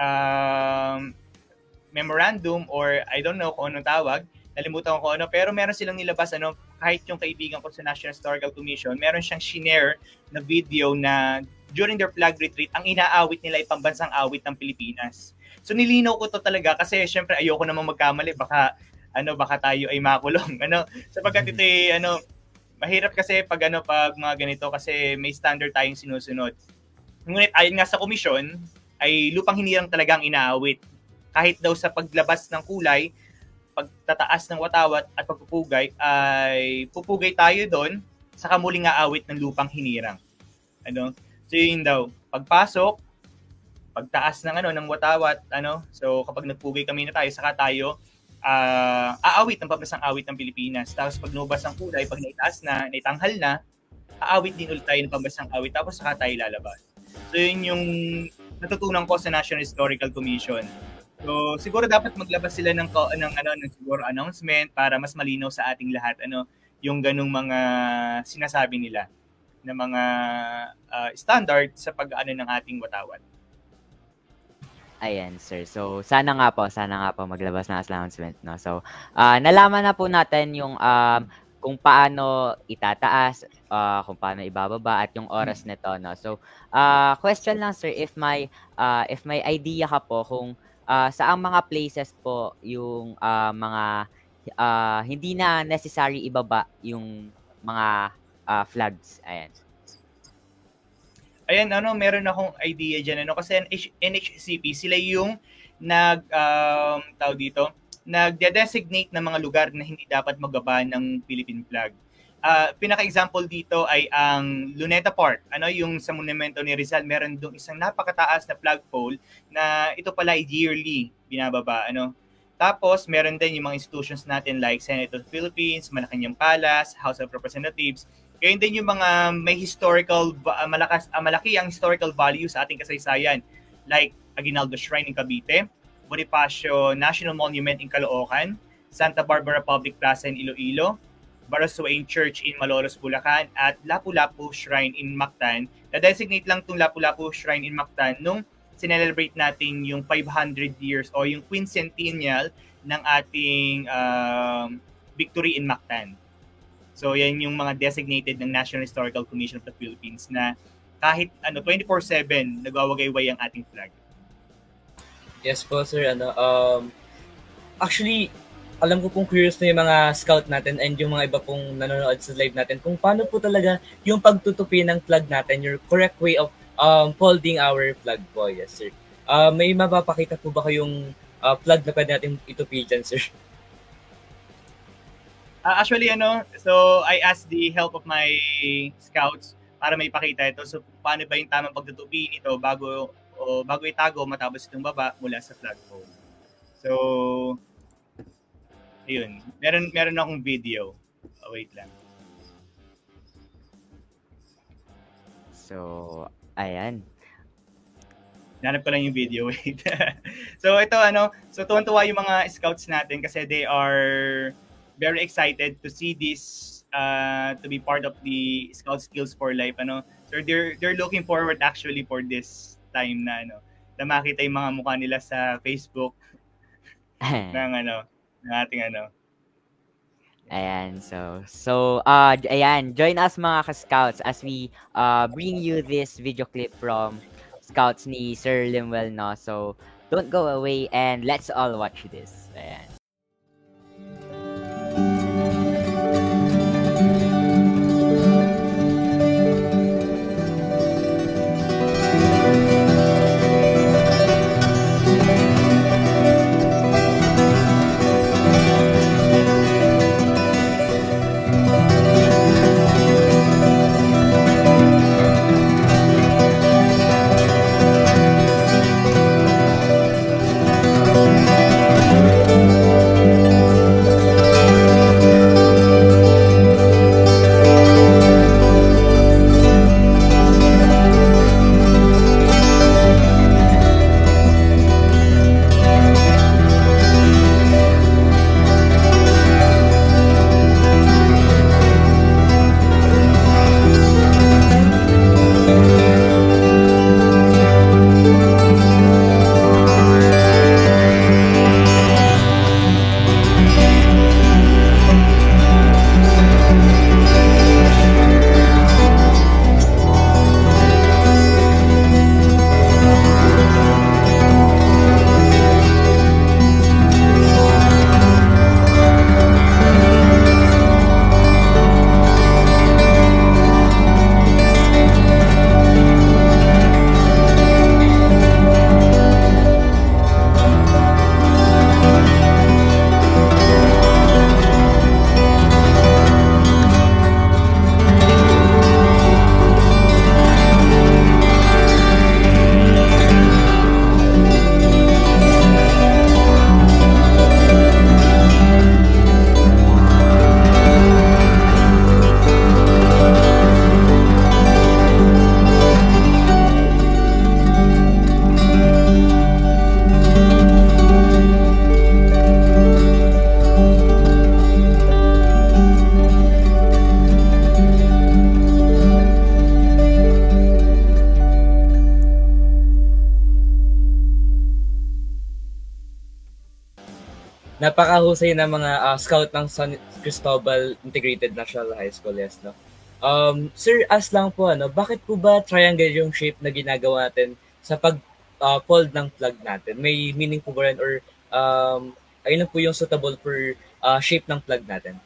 memorandum or I don't know kung anong tawag. Nalimutan ko ano. Pero meron silang nilabas, kahit yung kaibigan ko sa National Historical Commission, meron siyang shinare na video na during their flag retreat, ang inaawit nila ay pambansang awit ng Pilipinas. So nilinaw ko to talaga kasi syempre ayoko namang magkamali. Baka tayo ay makulong. Sapagkat ito ay, mahirap kasi pag mga ganito kasi may standard tayong sinusunod. Ngunit ayon nga sa komisyon, ay lupang hinirang talagang inaawit. Kahit daw sa paglabas ng kulay, pagtataas ng watawat at pagpupugay, ay pupugay tayo doon sa kamuling aawit ng lupang hinirang. So yun daw, pagpasok, pagtaas ng watawat, so kapag nagpugay kami na tayo, saka tayo aawit ng pambansang awit ng Pilipinas. Tapos pag nubas ang kulay, pag naitaas na, naitanghal na, aawit din ulit tayo ng pambansang awit. Tapos saka tayo lalabas. So yun yung natutunan ko sa National Historical Commission. So siguro dapat maglabas sila ng siguro announcement para mas malinaw sa ating lahat yung ganung mga sinasabi nila na mga standard sa pag-ano ng ating watawat. Ayan, sir. So, sana nga po maglabas ng announcement, no? So, nalaman na po natin yung kung paano itataas, kung paano ibababa at yung oras nito, no? So, question lang, sir, if may idea ka po kung saang mga places po yung mga hindi na necessary ibaba yung mga flags. Ayan. Ayan, meron akong idea dyan, kasi NHCP, sila yung nagde-designate ng mga lugar na hindi dapat magbaba ng Philippine flag. Pinaka-example dito ay ang Luneta Park. Yung sa monumento ni Rizal, meron doon isang napakataas na flagpole na ito pala ay yearly binababa. Tapos, meron din yung mga institutions natin like Senate of the Philippines, Malacanang Palace, House of Representatives. Ganyan din yung mga may historical, malaki ang historical value sa ating kasaysayan. Like Aguinaldo Shrine in Cavite, Bonifacio National Monument in Caloocan, Santa Barbara Public Plaza in Iloilo, Barasuain Church in Malolos, Bulacan, at Lapu-Lapu Shrine in Mactan. Na-designate lang itong Lapu-Lapu Shrine in Mactan nung sinelebrate natin yung 500 years o yung quincentennial ng ating victory in Mactan. So, yan yung mga designated ng National Historical Commission of the Philippines na kahit 24/7 nagwawagayway ang ating flag. Yes po, sir. Actually, alam ko pong curious na yung mga scout natin and yung mga iba pong nanonood sa live natin kung paano po talaga yung pagtutupi ng flag natin, your correct way of folding our flag po. Yes, sir. May mapapakita po ba kayong flag na pwede natin itupi dyan, sir? Actually, so I asked the help of my scouts para may pakita ito. So, paano ba yung tamang pagtutupi nito bago itago matapos itong baba mula sa flagpole. So, ayun. Meron akong video. Wait lang. So, ayan. Nanap ko lang yung video. Wait. So, ito so tuwan-tuwa yung mga scouts natin kasi they are very excited to see this to be part of the Scout Skills for Life. So they're looking forward actually for this time na na makita yung mga mukha nila sa Facebook ng ating Ayan, so ayan, join us mga ka-scouts as we bring you this video clip from Scouts ni Sir Limwell, no? So don't go away and let's all watch this. Ayan. napakahusay na mga scout ng San Cristobal Integrated National High School, yes, no? Sir, as lang po, bakit po ba triangle yung shape na ginagawa natin sa pag-fold ng flag natin? May meaning po ba rin or ayun lang po yung suitable for shape ng flag natin?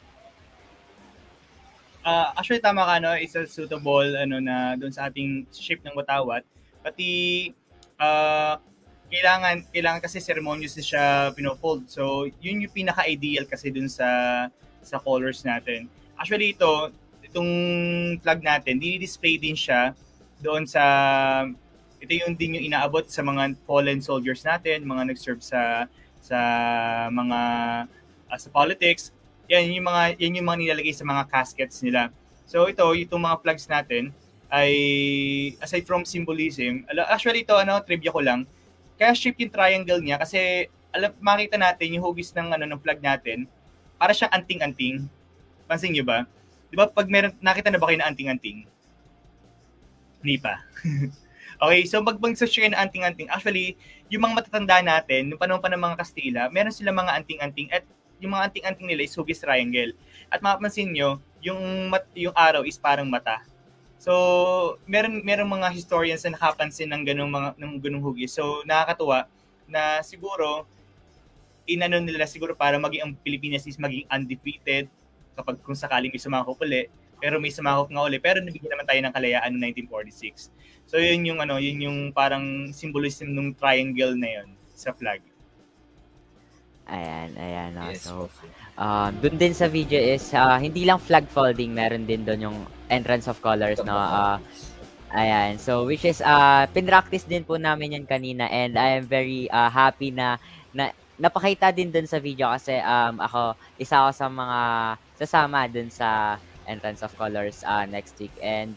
Actually tama ka, no, isa suitable na doon sa ating shape ng watawat, pati kailangan kasi ceremonious siya pino-fold. So yun yung pinaka-ideal kasi doon sa colors natin. Actually itong flag natin, dinidisplay din siya doon sa ito yung din yung inaabot sa mga fallen soldiers natin, mga nag-serve sa mga sa politics. Yan yung mga nilalagay sa mga caskets nila. So itong mga flags natin ay aside from symbolism, actually trivia ko lang. Kaya shape yung triangle niya kasi makita natin yung hugis ng ng flag natin, para siyang anting-anting. Pansin niyo ba? 'Di ba pag nakita na ba kayo na anting-anting? Hindi pa. Okay, so mag-search kayo na anting-anting. Actually, yung mga matatanda natin, nung panahon pa ng mga Kastila, meron silang mga anting-anting at yung mga anting-anting nila is hugis triangle. At mapapansin nyo, yung araw is parang mata. So, meron mga historians na nakapansin ng ganung hugis. So, nakakatuwa na siguro nila siguro para maging ang Pilipinas is maging undefeated kapag kung sakaling may sumakop uli, pero may sumakop nga uli, pero nabigyan naman tayo ng kalayaan noong 1946. So, yun yung parang symbolism ng triangle na yun sa flag. Ayan. Yes, So, dun din sa video is, hindi lang flag folding, meron din dun yung entrance of colors, no? Ayan. So, which is, pinractice din po namin yan kanina and I am very happy na napakita din dun sa video kasi isa ako sa mga sasama dun sa entrance of colors next week. And,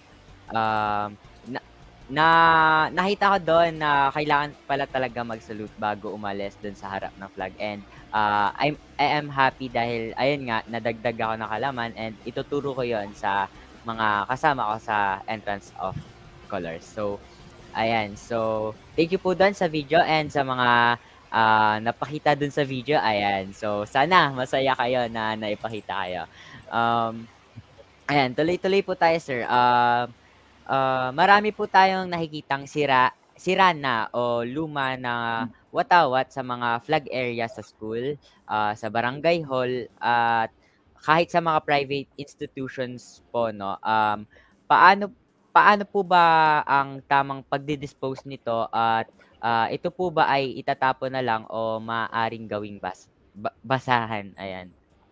nakita ko doon na kailangan pala talaga mag-salute bago umalis doon sa harap ng flag. And I am happy dahil ayun nga, nadagdag ako ng kalaman and ituturo ko yon sa mga kasama ko sa entrance of colors. So, ayan. So, thank you po doon sa video and sa mga napakita doon sa video. Ayan. So, sana masaya kayo na naipakita kayo. Ayan, tuloy-tuloy po tayo, sir. Marami po tayong nakikitang sira na o luma na watawat sa mga flag area sa school, sa barangay hall, at kahit sa mga private institutions po, no. Paano po ba ang tamang pagdi-dispose nito at ito po ba ay itatapon na lang o maaaring gawing basahan? Ayan.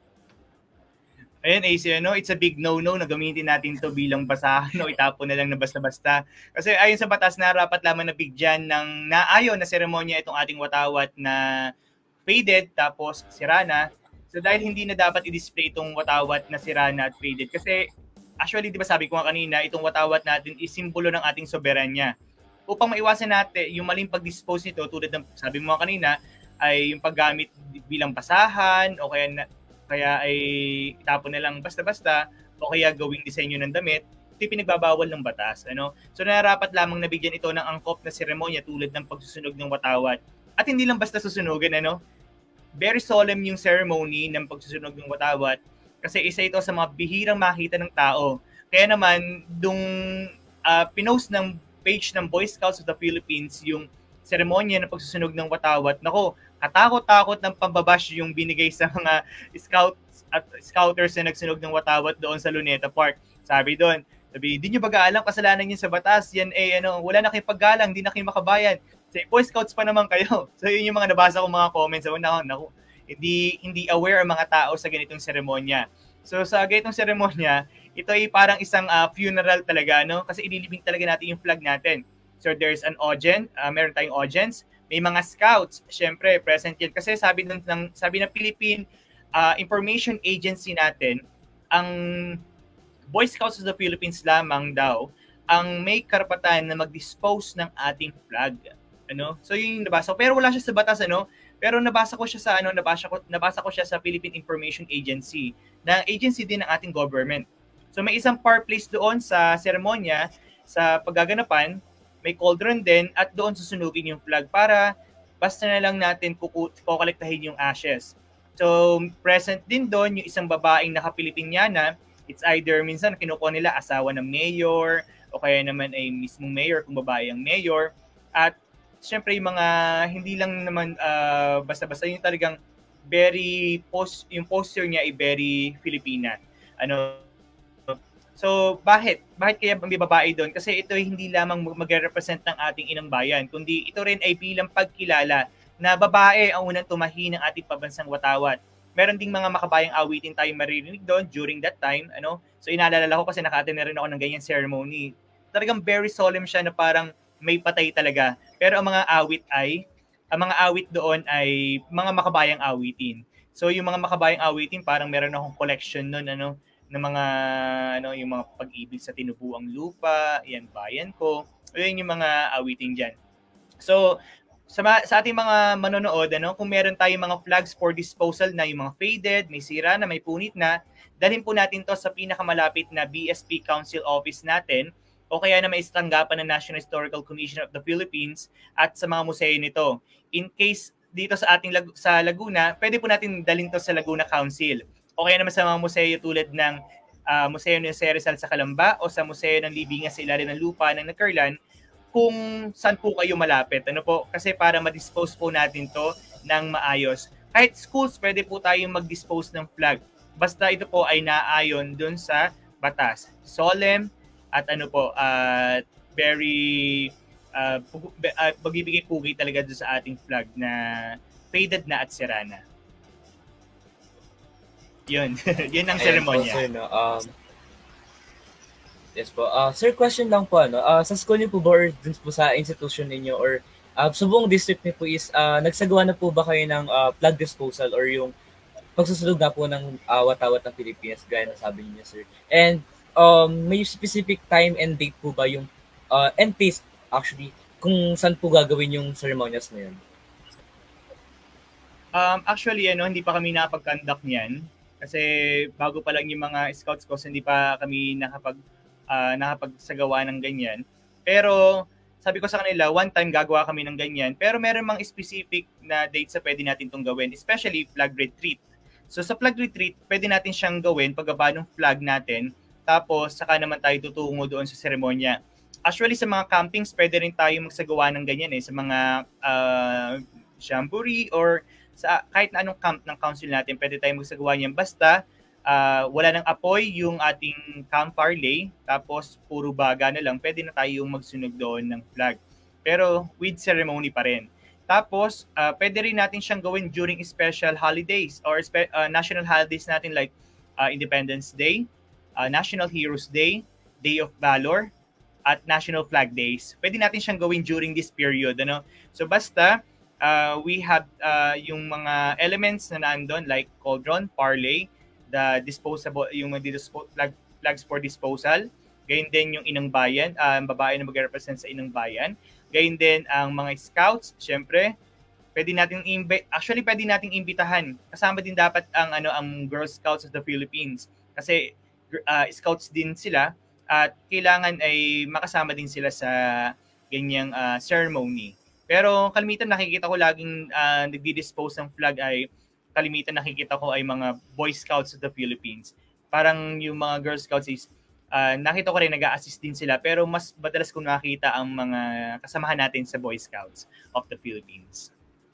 Ayan, AC, it's a big no-no na gamitin natin to bilang basahan o itapon na lang na basta-basta. Kasi ayon sa batas na rapat lamang nabigyan ng naayon na seremonya itong ating watawat na faded tapos sira na. So dahil hindi na dapat i-display itong watawat na sira na at faded. Kasi actually, di ba sabi ko nga kanina, itong watawat natin is simbolo ng ating soberanya. Upang maiwasan natin yung maling pag-dispose nito, tulad ng sabi mo kanina, ay yung paggamit bilang basahan o kaya ay itapon na lang basta-basta o kaya gawing disenyo ng damit, ito pinagbabawal ng batas. So nararapat lamang nabigyan ito ng angkop na seremonya tulad ng pagsusunog ng watawat. At hindi lang basta susunugan, very solemn yung ceremony ng pagsusunog ng watawat kasi isa ito sa mga bihirang makita ng tao. Kaya naman, pinost ng page ng Boy Scouts of the Philippines yung seremonya ng pagsusunog ng watawat. Nako, katakot-takot ng pambabash yung binigay sa mga scouts at scouters na nagsunog ng watawat doon sa Luneta Park. Sabi doon, di nyo bagaalam kasalanan yun sa batas. Yan wala na kayong paggalang, di na kayo makabayan. Say, Boy Scouts pa naman kayo. So yun yung mga nabasa kong mga comments. Naku, hindi aware ang mga tao sa ganitong seremonya. So sa ganitong seremonya, ito ay parang isang funeral talaga, kasi ililibing talaga natin yung flag natin. So there's an audience, meron tayong audience, may mga scouts, syempre present yan kasi sabi ng Philippine Information Agency natin, ang Boy Scouts of the Philippines lamang daw ang may karapatan na mag-dispose ng ating flag. So yun yung nabasa ko. Pero wala siya sa batas, pero nabasa ko siya sa Philippine Information Agency, na agency din ng ating government. So may isang par place doon sa seremonya, sa paggaganapan, may cauldron din at doon susunugin yung flag para basta na lang natin kukolektahin yung ashes. So, present din doon yung isang babaeng naka-Pilipinyana. It's either minsan kinukuha nila asawa ng mayor o kaya naman ay mismong mayor kung babae ang mayor. At syempre yung mga hindi lang naman basta-basta yung talagang yung posture niya ay very Filipina. So, bakit kaya may babae doon? Kasi ito ay hindi lamang magre-represent ng ating inang bayan, kundi ito rin ay bilang pagkilala na babae ang unang tumahi ng ating pabansang watawat. Meron ding mga makabayang awitin tayong maririnig doon during that time. So, inaalala ko kasi naka-attend na rin ako ng ganyan ceremony. Talagang very solemn siya na parang may patay talaga. Pero ang mga awit doon ay mga makabayang awitin. So, yung mga makabayang awitin, parang meron akong collection noon, ng mga yung mga pag-ibig sa tinubuang lupa, yan bayan ko. Yun yung mga awitin diyan. So sa ating mga manonood, kung meron tayong mga flags for disposal na yung mga faded, may sira na, may punit na, dalhin po natin to sa pinakamalapit na BSP Council Office natin o kaya na may tanggapan ng National Historical Commission of the Philippines at sa mga museo nito. In case dito sa ating sa Laguna, pwede po natin dalhin to sa Laguna Council. O kaya naman sa mga museo tulad ng Museo ng Jose Rizal sa Calamba o sa Museo ng Libingan sa Ilalim ng Lupa ng Nacurlan, kung saan po kayo malapit. Kasi para ma-dispose po natin to ng maayos. Kahit schools, pwede po tayong mag-dispose ng flag. Basta ito po ay naayon dun sa batas. Solemn at very magbibigay-pugay talaga dun sa ating flag na faded na at sira na. Yun. Yun ang seremonya. Yes po. Sir, question lang po, sa school niyo po ba or dun po sa institution ninyo or sa buong district niyo po is nagsagawa na po ba kayo ng flag disposal or yung pagsusunog na po ng watawat ng Pilipinas gaya na sabi niyo, sir? And may specific time and date po ba yung and place actually kung saan po gagawin yung ceremonies na yun? Actually, hindi pa kami nakapag-conduct niyan kasi bago pa lang yung mga scouts ko, hindi pa kami nakapagsagawa ng ganyan. Pero sabi ko sa kanila, one time gagawa kami ng ganyan. Pero meron mang specific na dates na pwede natin itong gawin, especially flag retreat. So sa flag retreat, pwede natin siyang gawin pagbaba ng flag natin, tapos saka naman tayo tutungo doon sa seremonya. Actually, sa mga campings, pwede rin tayo magsagawa ng ganyan sa mga jamboree or sa kahit na anong camp ng council natin, pwede tayo magsagawa niyan. Basta wala nang apoy yung ating campfire lay, tapos puro baga na lang, pwede na tayong magsunog doon ng flag. Pero with ceremony pa rin. Tapos, pwede rin natin siyang gawin during special holidays or national holidays natin like Independence Day, National Heroes Day, Day of Valor, at National Flag Days. Pwede natin siyang gawin during this period. So basta, we have yung mga elements na nandun like cauldron, parley, the disposable, yung flags for disposal. Gayun din yung inang bayan, babae na mag-represent sa inang bayan. Gayun din ang mga scouts, syempre. Pwede nating imbitahan. Kasama din dapat ang Girl Scouts of the Philippines. Kasi scouts din sila at kailangan ay makasama din sila sa ganyang ceremony. Pero kalimitan nakikita ko laging nagdi-dispose ng flag ay kalimitan nakikita ko ay mga Boy Scouts of the Philippines. Parang yung mga Girl Scouts is, nakita ko rin nag-a-assist din sila, pero mas madalas kong nakita ang mga kasamahan natin sa Boy Scouts of the Philippines.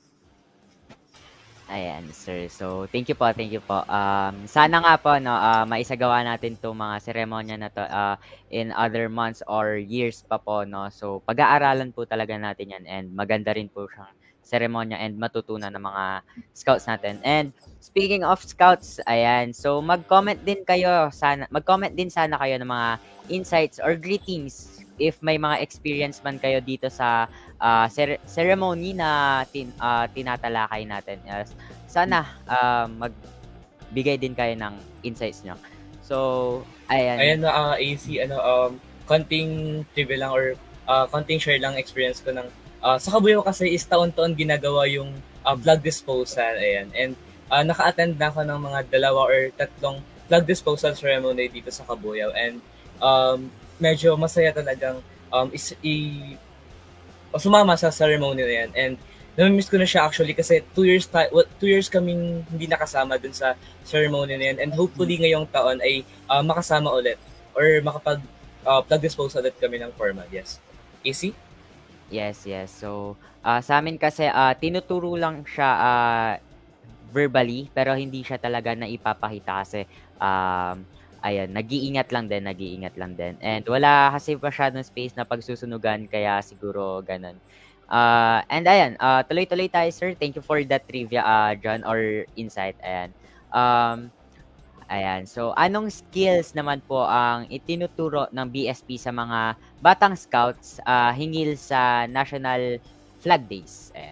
Ayan, sir. So, thank you po. Sana nga po, maisagawa natin itong mga seremonya na to in other months or years pa po, no? So, pag-aaralan po talaga natin yan and maganda rin po siyang seremonya and matutunan ng mga scouts natin. And speaking of scouts, ayan, so mag-comment din sana kayo ng mga insights or greetings if may mga experience man kayo dito sa ceremony na tinatalakay natin. Sana magbigay din kayo ng insights nyo. So, ayan. Ayan na, AC, konting trivia lang or konting share lang experience ko ng sa Kabuyao kasi is taon-taon ginagawa yung flag disposal. Ayan. And naka-attend na ako ng mga 2 or 3 flag disposal ceremony dito sa Kabuyao. And medyo masaya talagang sumama sa ceremony na yan. And namimiss ko na siya actually kasi 2 years kaming hindi nakasama dun sa ceremony na yun. And hopefully ngayong taon ay makasama ulit or makapag plug dispose ulit kami ng formal. Yes. AC? Yes, yes. So, sa amin kasi tinuturo lang siya verbally pero hindi siya talaga naipapakita kasi ayan, nag-iingat lang din. And wala kasi masyadong space na pagsusunugan kaya siguro ganun. And ayan, tuloy-tuloy tayo, sir. Thank you for that trivia, John, or insight. Ayan. Ayan. So, anong skills naman po ang itinuturo ng BSP sa mga batang scouts hingil sa National Flag Days? Ayan.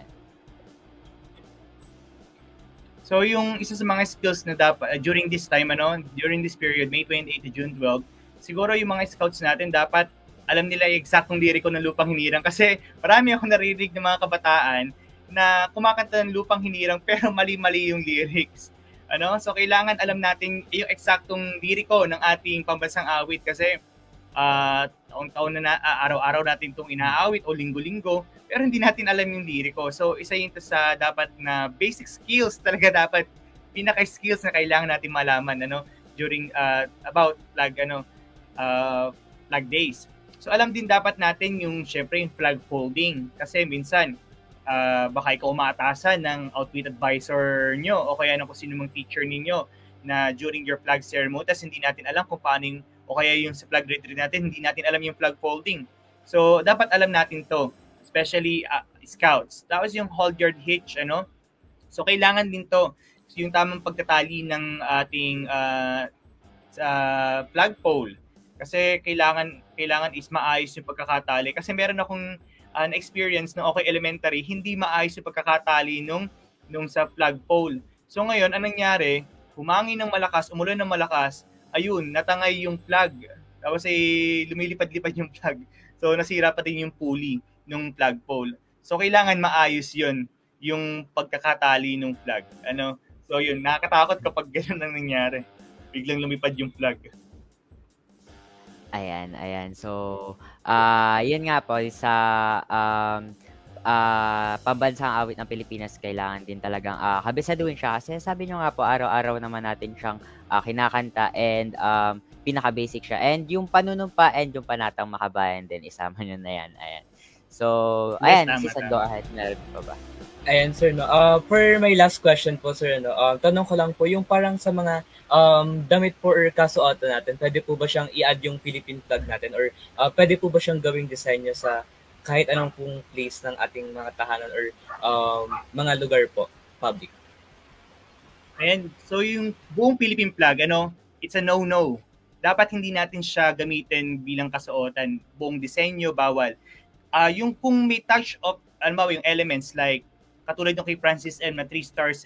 So yung isa sa mga skills na dapat during this time during this period May 28 to June 12, siguro yung mga scouts natin dapat alam nila yung eksaktong liriko ng Lupang Hinirang kasi marami ako naririnig ng mga kabataan na kumakanta ng Lupang Hinirang pero mali-mali yung lyrics. So kailangan alam natin yung eksaktong liriko ng ating pambansang awit kasi taon-taon na araw-araw natin itong inaawit o linggo-linggo pero hindi natin alam yung liriko. So isa yun sa dapat na basic skills talaga dapat pinaka-skills na kailangan natin malaman during about flag days. So alam din dapat natin yung syempre yung flag folding kasi minsan baka ikaw umaatasan ng outfit advisor nyo o kaya kung sino mang teacher ninyo na during your flag ceremony tas hindi natin alam kung paano o kaya yung sa flag retreat natin hindi natin alam yung flag folding. So dapat alam natin to, especially scouts. Tapos yung hold your hitch So kailangan din to yung tamang pagtatali ng ating flag pole. Kasi kailangan is maayos yung pagkakatali. Kasi meron akong na-experience nung elementary, hindi maayos yung pagkakatali nung sa flag pole. So ngayon, anong nangyari? Humangin ng malakas, umulan ng malakas, ayun, natangay yung flag. Tapos lumilipad-lipad yung flag. So nasira pa din yung pulley ng flag pole. So kailangan maayos yun, yung pagkakatali ng flag. So yun, nakakatakot kapag gano'n ang nangyari. Biglang lumipad yung flag. Ayan. So, yun nga po, sa pambansang awit ng Pilipinas, kailangan din talagang kabisaduhin siya. Kasi sabi nyo nga po, araw-araw naman natin siyang kinakanta and pinaka-basic siya. And yung panunumpa and yung panatang makabayan din, isama nyo na yan. Ayan. So, ayan, Sisan, go ahead. Meron pa ba? Ayan, sir. For my last question po, sir, tanong ko lang po, yung parang sa mga damit po or kasuotan natin, pwede po ba siyang i-add yung Philippine flag natin or pwede po ba siyang gawing disenyo sa kahit anong pong place ng ating mga tahanan or mga lugar po, public? Ayan, so yung buong Philippine flag, it's a no-no. Dapat hindi natin siya gamitin bilang kasuotan. Buong disenyo, bawal. Yung kung may touch of, yung elements like katulad ng kay Francis M na 3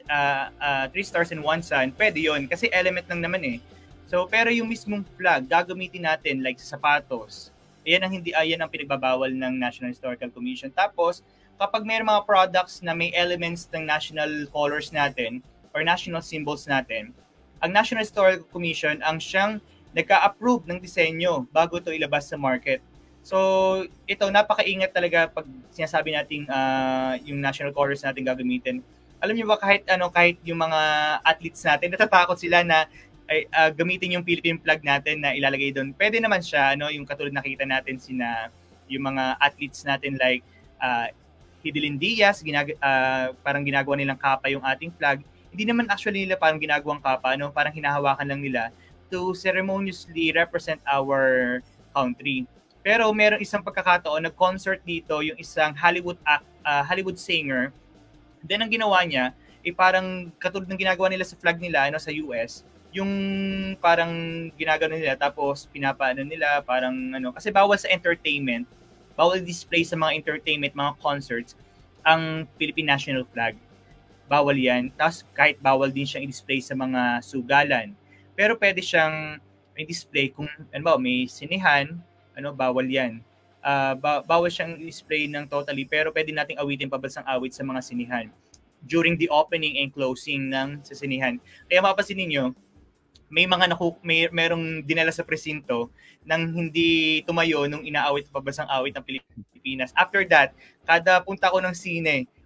stars and 1 sun, pwede yun kasi element lang naman eh. So pero yung mismong flag gagamitin natin like sa sapatos. Ayan ang pinagbabawal ng National Historical Commission. Tapos kapag may mga products na may elements ng national colors natin or national symbols natin, ang National Historical Commission ang siyang nagka-approve ng disenyo bago ito ilabas sa market. So, ito, napakaingat talaga pag sinasabi natin yung national colors natin gagamitin. Alam niyo ba kahit yung mga athletes natin, natatakot sila na gamitin yung Philippine flag natin na ilalagay doon. Pwede naman siya, yung katulad nakita natin yung mga athletes natin like Hidilyn Diaz, parang ginagawa nilang kapa yung ating flag. Hindi naman actually nila parang ginagawang kapa, parang hinahawakan lang nila to ceremoniously represent our country. Pero merong isang pagkakataon, nag-concert dito yung isang Hollywood singer. Then ang ginawa niya, parang katulad ng ginagawa nila sa flag nila sa US, yung parang ginagawa nila tapos pinapaano nila parang kasi bawal sa entertainment, bawal display sa mga entertainment, mga concerts ang Philippine National Flag. Bawal yan. Tapos kahit bawal din siyang i-display sa mga sugalan. Pero pwede siyang i-display kung may sinihan, bawal yan. Bawal siyang display ng totally pero pwede nating awitin pambansang awit sa mga sinihan during the opening and closing ng sa sinihan. Kaya mapapansin ninyo, may merong dinala sa presinto nang hindi tumayo nung inaawit pambansang awit ng Pilipinas. After that, kada punta ko ng sine,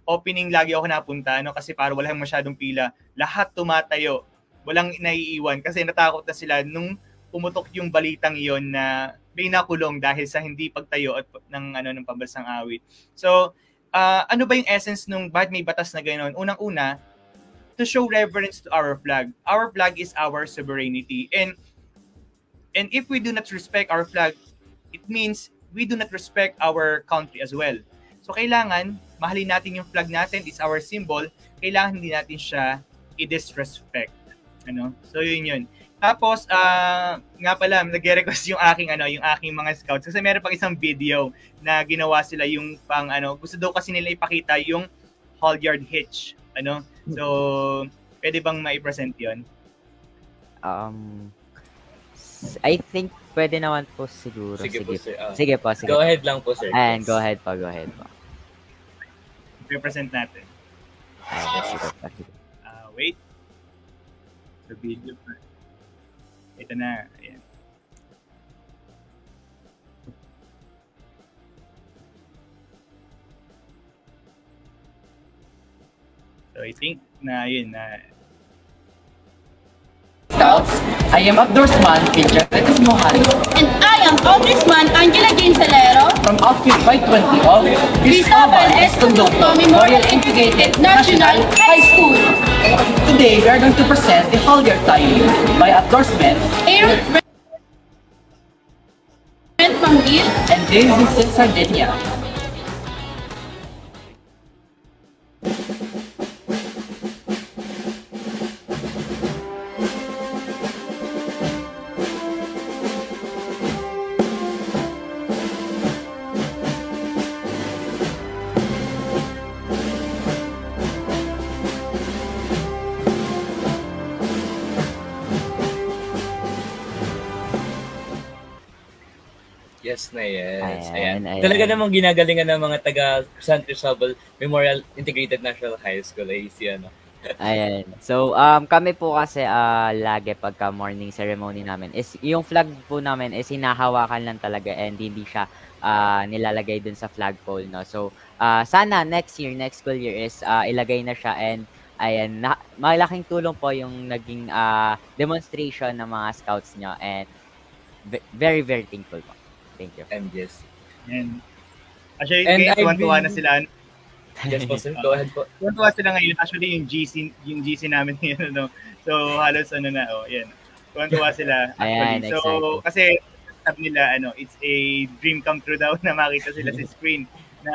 opening lagi ako napunta, no? Kasi para walang masyadong pila. Lahat tumatayo. Walang naiiwan kasi natakot na sila nung pumutok yung balitang iyon na may nakulong dahil sa hindi pagtayo at ng pambansang awit. So, ano ba yung essence nung bakit may batas na gano'n? Unang-una, to show reverence to our flag. Our flag is our sovereignty. And if we do not respect our flag, it means we do not respect our country as well. So kailangan, mahalin natin yung flag natin, it's our symbol, kailangan hindi natin siya i-disrespect. So yun. Tapos, nga pala, nag-request yung aking mga scouts. Kasi meron pang isang video na ginawa sila yung gusto daw kasi nila ipakita yung halyard hitch. So, pwede bang ma-present yun? I think pwede naman po siguro. Sige po, sir. Sige po. Go ahead lang po, sir. And go ahead po. I-present natin. Sige. Wait. The video pa. Ito na. Ayan. So, I think na yun na Scouts, I am outdoorsman Richard Mohan And I am outdoorsman Angela Jane Salero from outfit 520 of Cristobal S. Conducto Memorial Integrated National High School. Today, we are going to present the halyard tying by outdoorsmen Aaron Brent Manggil and Dave Vincent Sardinia. Yes na yes. Ayan. Talaga namang ginagalingan ng mga taga San Cristobal Memorial Integrated National High School ay Ayan. So, kami po kasi lagi pagka morning ceremony namin is yung flag po namin is hinahawakan lang talaga and hindi siya nilalagay dun sa flagpole, no. So, sana next school year is ilagay na siya and ayan, malaking tulong po yung naging demonstration ng mga scouts nyo and very, very thankful po. Thank you. And yes. And actually, tuwan-tuwa na sila. Yes po, sir. Go ahead po. Tuwan-tuwa sila ngayon. Actually, yung GC namin ngayon, So, halos yan. Tuwan-tuwa sila. Ayan, so, exactly. Kasi sabi nila, it's a dream come true daw na makita sila sa screen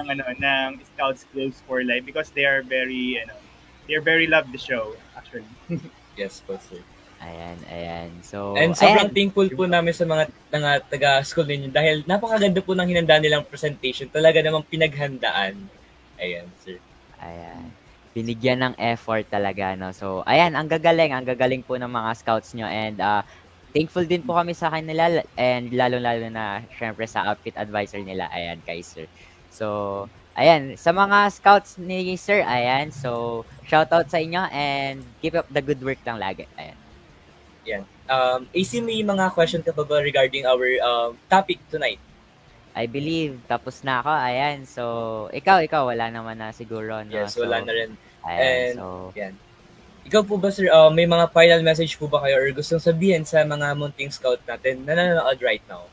ng Scouts Close for Life because they are very, love the show, actually. Yes po, sir. Ayan. So, and sobrang thankful po namin sa mga taga-school ninyo dahil napakaganda po ng hinanda nilang presentation. Talaga namang pinaghandaan. Ayan, sir. Ayan. Binigyan ng effort talaga, no? So, ayan, ang gagaling po ng mga scouts nyo and thankful din po kami sa kanila and lalo-lalo na syempre sa outfit advisor nila, ayan, kay sir. So, ayan, sa mga scouts ni sir, ayan, so, shoutout sa inyo and keep up the good work lang lagi, ayan. Yan. AC, may mga question ka pa ba regarding our topic tonight? I believe tapos na ako. Ayan. So, ikaw wala naman na siguro, no? Yes, wala na rin. Ayan, and, yan. Ikaw po ba, sir, may mga final message po ba kayo or gustong sabihin sa mga munting scout natin na nanonood right now?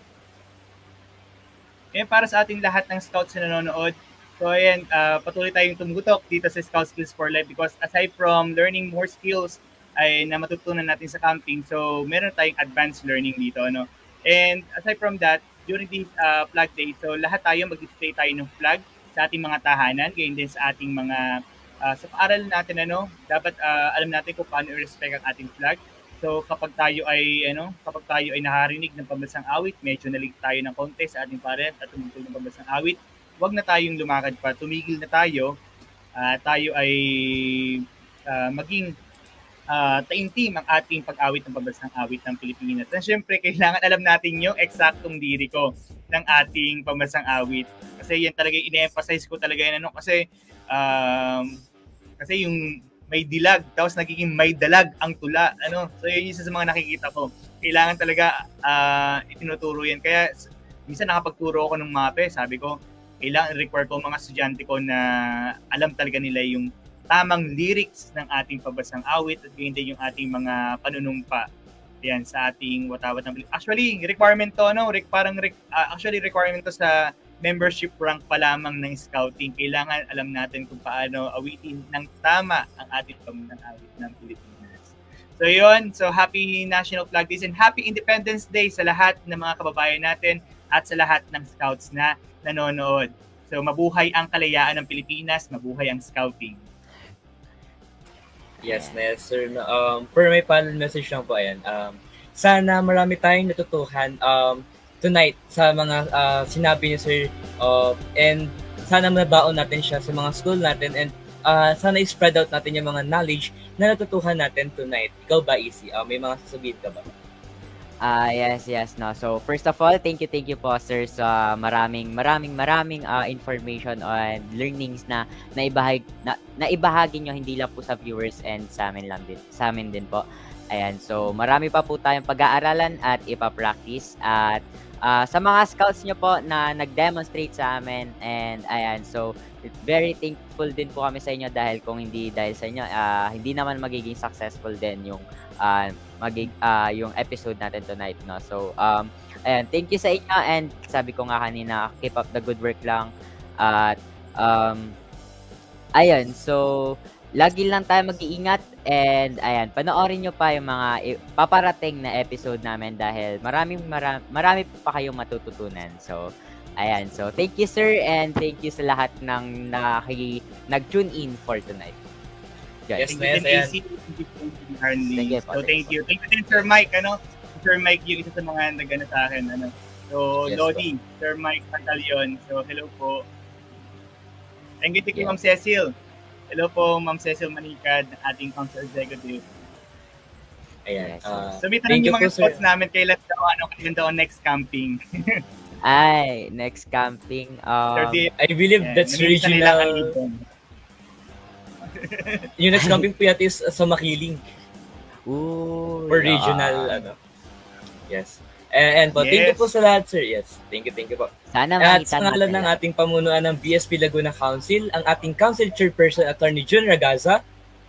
Para sa ating lahat ng scouts na nanonood, so ayan, patuloy tayong tumutok dito sa Scout Skills for Life because aside from learning more skills ay na matutunan natin sa camping. So, meron tayong advanced learning dito, And aside from that, during this flag day, so lahat tayo mag-display tayo ng flag sa ating mga tahanan, gayon din sa ating mga sa paaralan natin, dapat alam natin kung paano i-respect ang ating flag. So, kapag tayo ay nakarinig ng pambansang awit, medyo nalig tayo ng konti sa ating parent at tumutol ng pambansang awit, huwag na tayong lumakad pa, tumigil na tayo, tayo ay maging taimtim ang ating pag-awit ng pambansang awit ng Pilipinas. And syempre, kailangan alam natin yung eksaktong liriko ng ating pambansang awit. Kasi yan talaga, ine-emphasize ko talaga yan. Kasi yung may dilag, tapos nagiging may dalag ang tula. So yun isa sa mga nakikita ko. Kailangan talaga itinuturo yan. Kaya minsan nakapagturo ako ng mape, sabi ko, kailangan require ko mga estudyante ko na alam talaga nila yung tamang lyrics ng ating pabasang awit at gayon din yung ating mga panunumpa. Yan, sa ating watawat ng Pilipino. Actually, requirement to, no? Actually, requirement to sa membership rank pa lamang ng scouting. Kailangan alam natin kung paano awitin ng tama ang ating pamundang awit ng Pilipinas. So yun, so happy National Flag Day and happy Independence Day sa lahat ng mga kababayan natin at sa lahat ng scouts na nanonood. So mabuhay ang kalayaan ng Pilipinas, mabuhay ang scouting. Yes, sir. For my final message lang po, ayan. Sana marami tayong natutuhan tonight sa mga sinabi niyo, sir. And sana mabaon natin siya sa mga school natin and sana i-spread out natin yung mga knowledge na natutuhan natin tonight. Ikaw ba, Easy? May mga sasabihin ka ba? Yes, no. So, first of all, thank you po, sir, sa maraming information and learnings na naibahagi nyo hindi lang po sa viewers and sa amin din po. Ayan, so marami pa po tayong pag-aaralan at ipa-practice at sa mga scouts nyo po na nag-demonstrate sa amin and ayan, so very thankful din po kami sa inyo dahil kung hindi dahil sa inyo, hindi naman magiging successful din yung yung episode natin tonight, no? So, ayan, thank you sa inyo and sabi ko nga kanina, keep up the good work lang at ayan, so lagi lang tayo mag-iingat and ayan, panoorin nyo pa yung mga paparating na episode namin dahil marami pa kayong matututunan. So, ayan, so thank you, sir, and thank you sa lahat ng nag-tune in for tonight. Yes, thank you, so thank you. Thank you din, Sir Mike, Sir Mike, yung isa sa mga nag-ano sa akin, So, yes, Lodi, Sir Mike Pantaleon. So, hello po. Thank you, Ma'am Cecil. Hello po, Ma'am Cecil Manicad, ating Council Executive. Ayan. So, may tanong yung mga spots namin, kailan daw next camping? Ay, next camping. I believe that's regional. Yung next camping po yata is sa Makiling. Ooh, for regional, Yes. And po, thank you po sa lahat, sir. Yes, thank you po. Sana at sa ngalan ng ating pamunuan ng BSP Laguna Council, ang ating Council Chairperson, Attorney Jun Ragaza,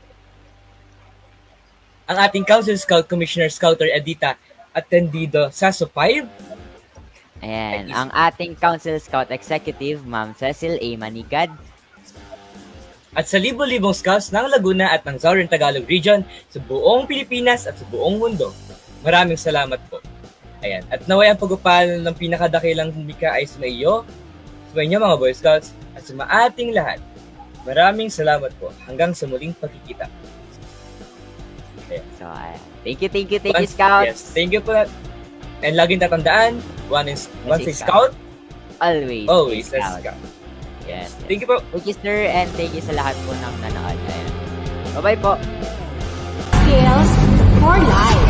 ang ating Council Scout Commissioner, Scouter Edita Atendido Saso 5, ayan, ang ating Council Scout Executive, Ma'am Cecil A. Manicad, at sa libo-libong scouts ng Laguna at ng Southern Tagalog Region sa buong Pilipinas at sa buong mundo. Maraming salamat po. Ayan. At naway ang pag-upal ng pinakadakilang humika ay sa iyo, sa inyo mga Boy Scouts, at sa ating lahat. Maraming salamat po. Hanggang sa muling pagkikita. Ayan. So, thank you, Scouts. Yes, thank you po. And laging tatandaan, once a scout, always a scout. Yes. Thank you po. Thank you, sir, and thank you sa lahat po ng nanood. Bye-bye po. Skills for life.